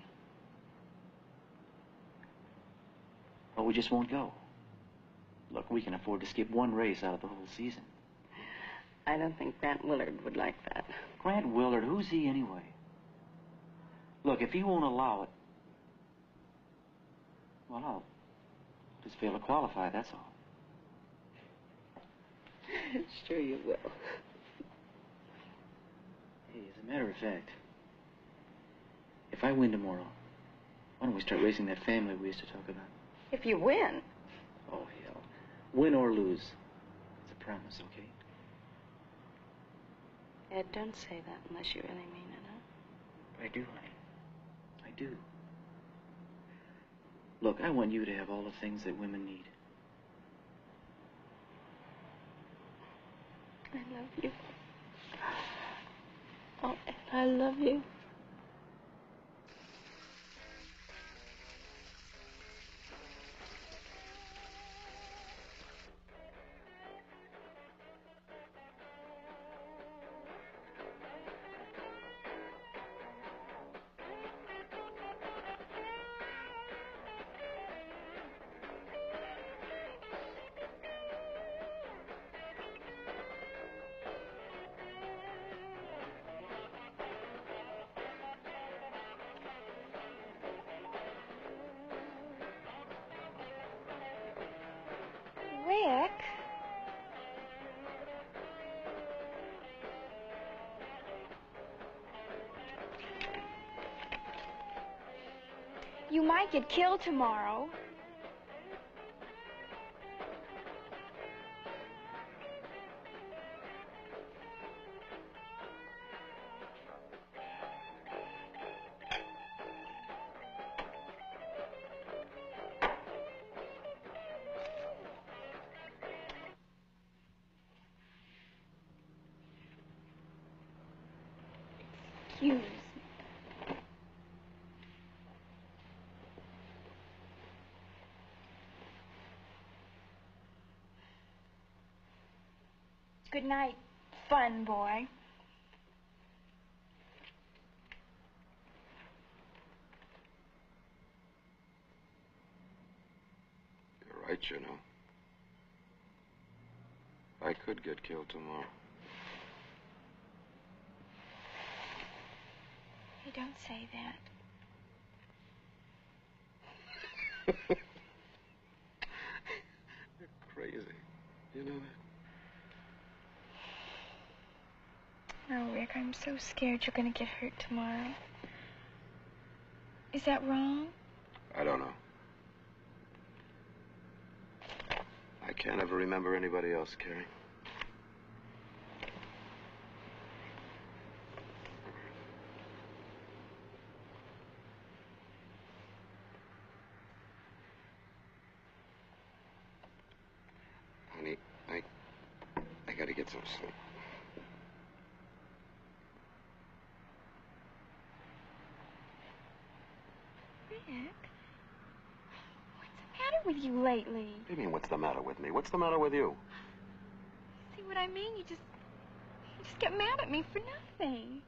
But we just won't go. Look, we can afford to skip one race out of the whole season. I don't think Grant Willard would like that. Grant Willard, who's he anyway? Look, if he won't allow it, well, I'll just fail to qualify, that's all. Sure you will. Hey, as a matter of fact, if I win tomorrow, why don't we start raising that family we used to talk about? If you win. Oh, hell. Win or lose. It's a promise, okay? Ed, don't say that unless you really mean it, huh? I do, honey. I do. Look, I want you to have all the things that women need. I love you. Oh, Ed, I love you. Rick? You might get killed tomorrow. Excuse me. Good night, fun boy. You're right, you know. I could get killed tomorrow. Hey, don't say that. You're crazy. You know that? Oh, Rick, I'm so scared you're going to get hurt tomorrow. Is that wrong? I don't know. I can't ever remember anybody else, Carrie. Honey, I... I gotta get some sleep. Rick? What's the matter with you lately? What do you mean, what's the matter with me? What's the matter with you? See what I mean? You just... You just get mad at me for nothing.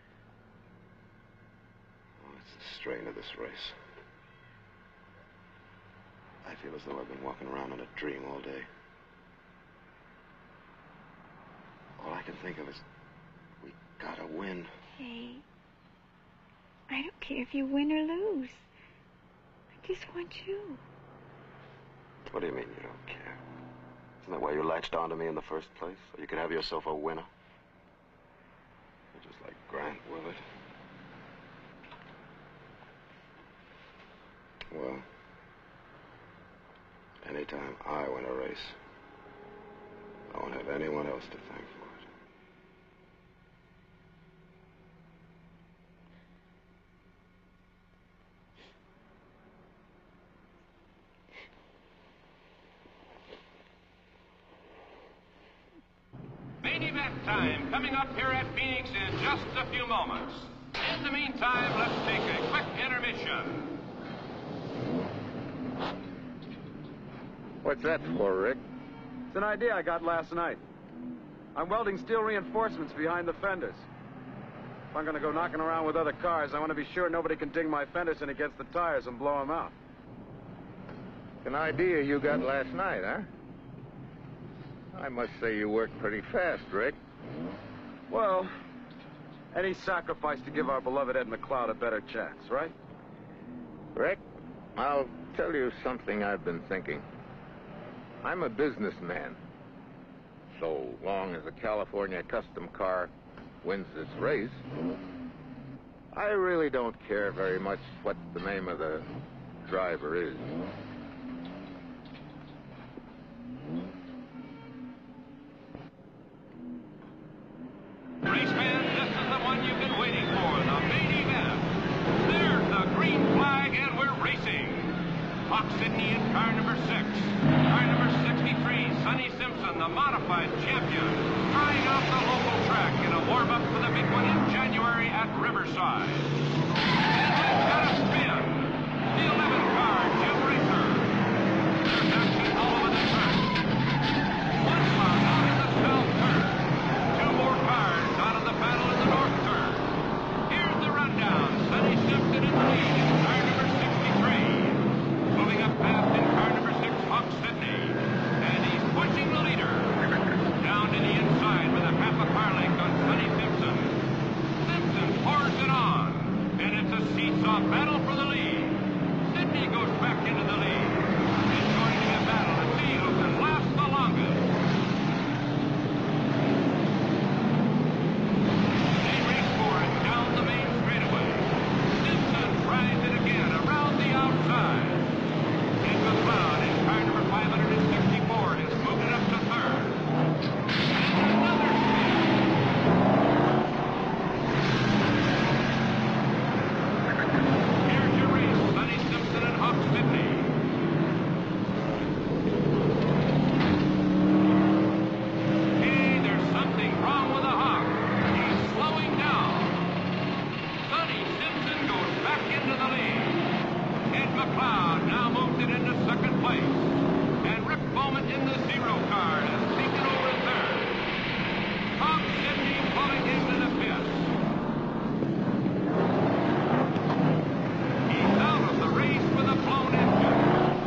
Oh, it's the strain of this race. I feel as though I've been walking around in a dream all day. All I can think of is, we gotta win. Hey, I don't care if you win or lose. I just want you. What do you mean you don't care? Isn't that why you latched onto me in the first place? So you could have yourself a winner? You're just like Grant Willett. Well, anytime I win a race, I won't have anyone else to thank for it. Main event time coming up here at Phoenix in just a few moments. In the meantime, let's take a quick intermission. What's that for, Rick? It's an idea I got last night. I'm welding steel reinforcements behind the fenders. If I'm going to go knocking around with other cars, I want to be sure nobody can ding my fenders in against the tires and blow them out. An idea you got last night, huh? I must say you worked pretty fast, Rick. Well, any sacrifice to give our beloved Ed McCloud a better chance, right? Rick, I'll tell you something I've been thinking. I'm a businessman. So long as a California custom car wins this race, I really don't care very much what the name of the driver is. Race fans, this is the one you've been waiting for, the main event. There's the green flag, and we're racing. Fox Sydney in car number six. Car number sixty-three, Sonny Simpson, the modified champion, trying out the local track in a warm-up for the big one in January at Riverside. And we've got a spin. The eleven car, Jim Racer. There's action all over the track. One car out in the south turn. Two more cars out of the battle in the north turn. Here's the rundown. Sonny Simpson in the lead in car number sixty-three. Moving up fast in car number six, Fox Sydney. And he's pushing the leader. Down to the inside with a half a car length on Sonny Simpson. Simpson pours it on. And it's a seesaw battle for the lead. Sydney goes back into the lead. It's going to be a battle to see who can last the longest. They race for it down the main straightaway. Simpson tries it again around the outside. Ed McCloud in car number five hundred sixty-four has moved it up to third. And another spin. Here's your race, Sonny Simpson and Hawk Sydney. Hey, there's something wrong with the Hawk. He's slowing down. Sonny Simpson goes back into the lead. Ed McCloud now moves it into second place. And Rick Bowman in the zero car has taken over third. Hawk Sidney pulling into the pit. He's out of the race with a blown engine.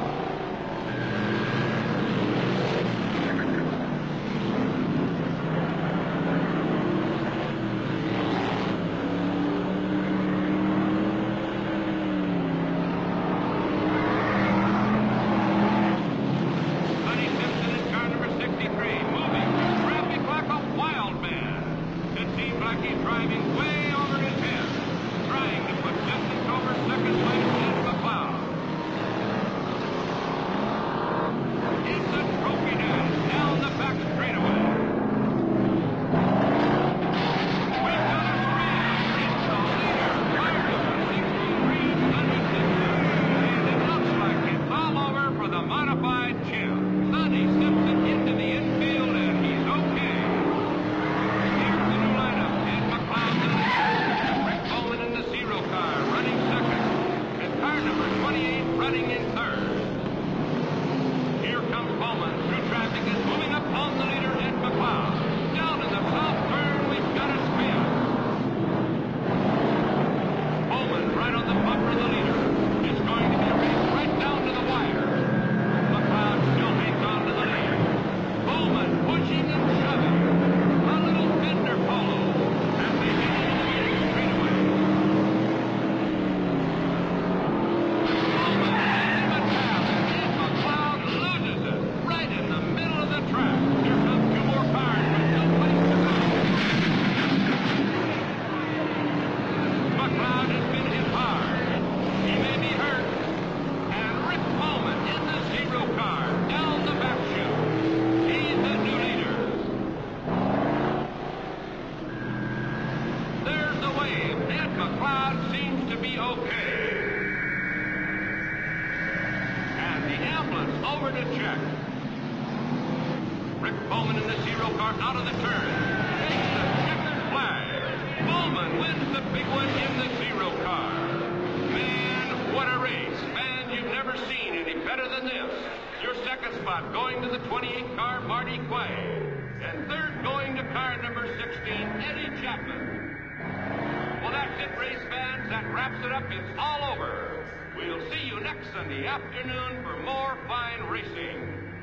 Sunday afternoon for more fine racing.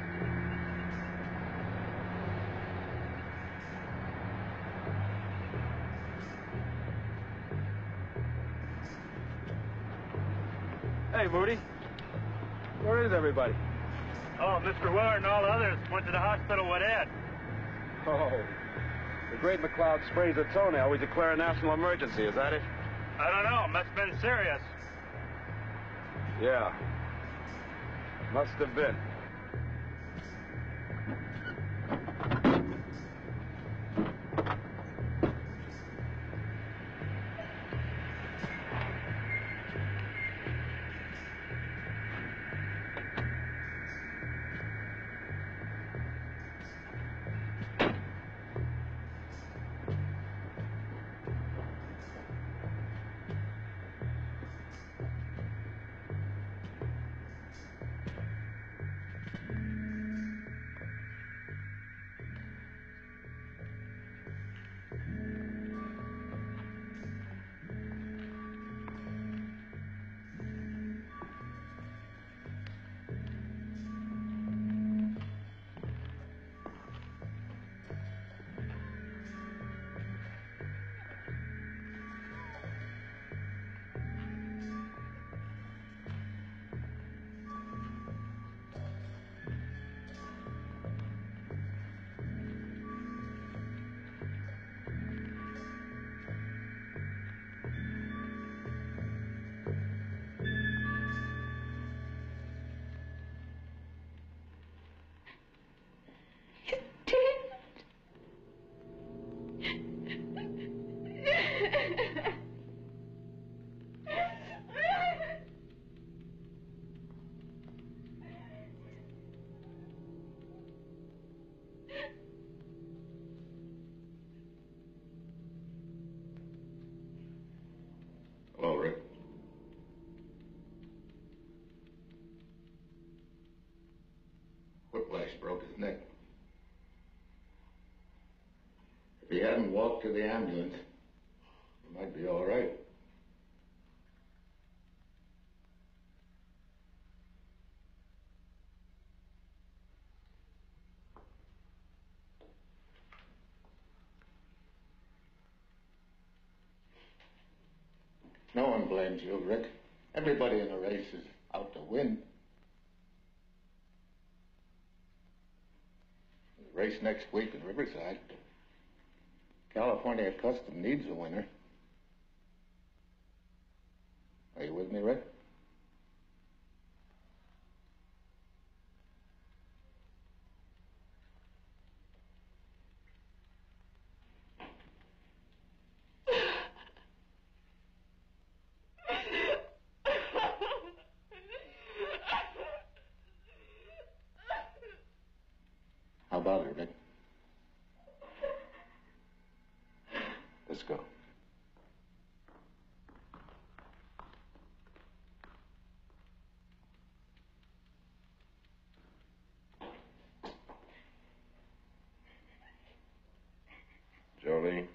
Hey, Moody. Where is everybody? Oh, Mister Willard and all the others went to the hospital with Ed. Oh, the great McLeod sprays a toenail. We declare a national emergency. Is that it? I don't know. Must have been serious. Yeah. Must have been. Hello, Rick. Whiplash broke his neck. If to the ambulance. You might be all right. No one blames you, Rick. Everybody in a race is out to win. There's a race next week in Riverside. California Custom needs a winner. Are you with me, Rick? How about it, Rick? Let's go. Jolene.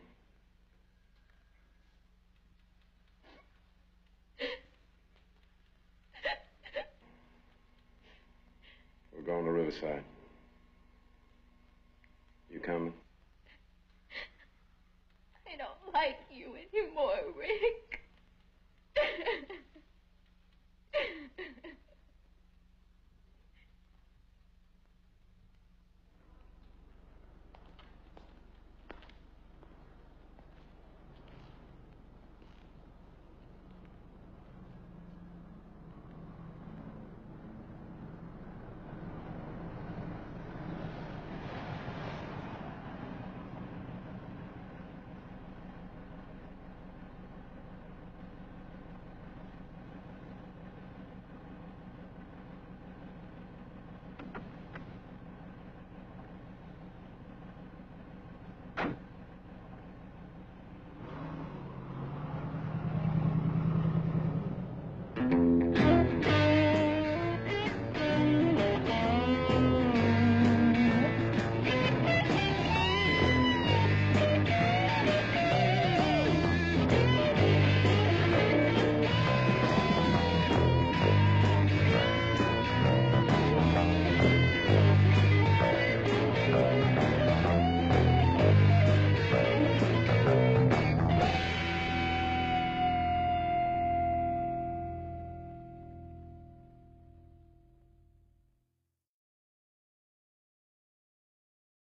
We're going to Riverside. You coming?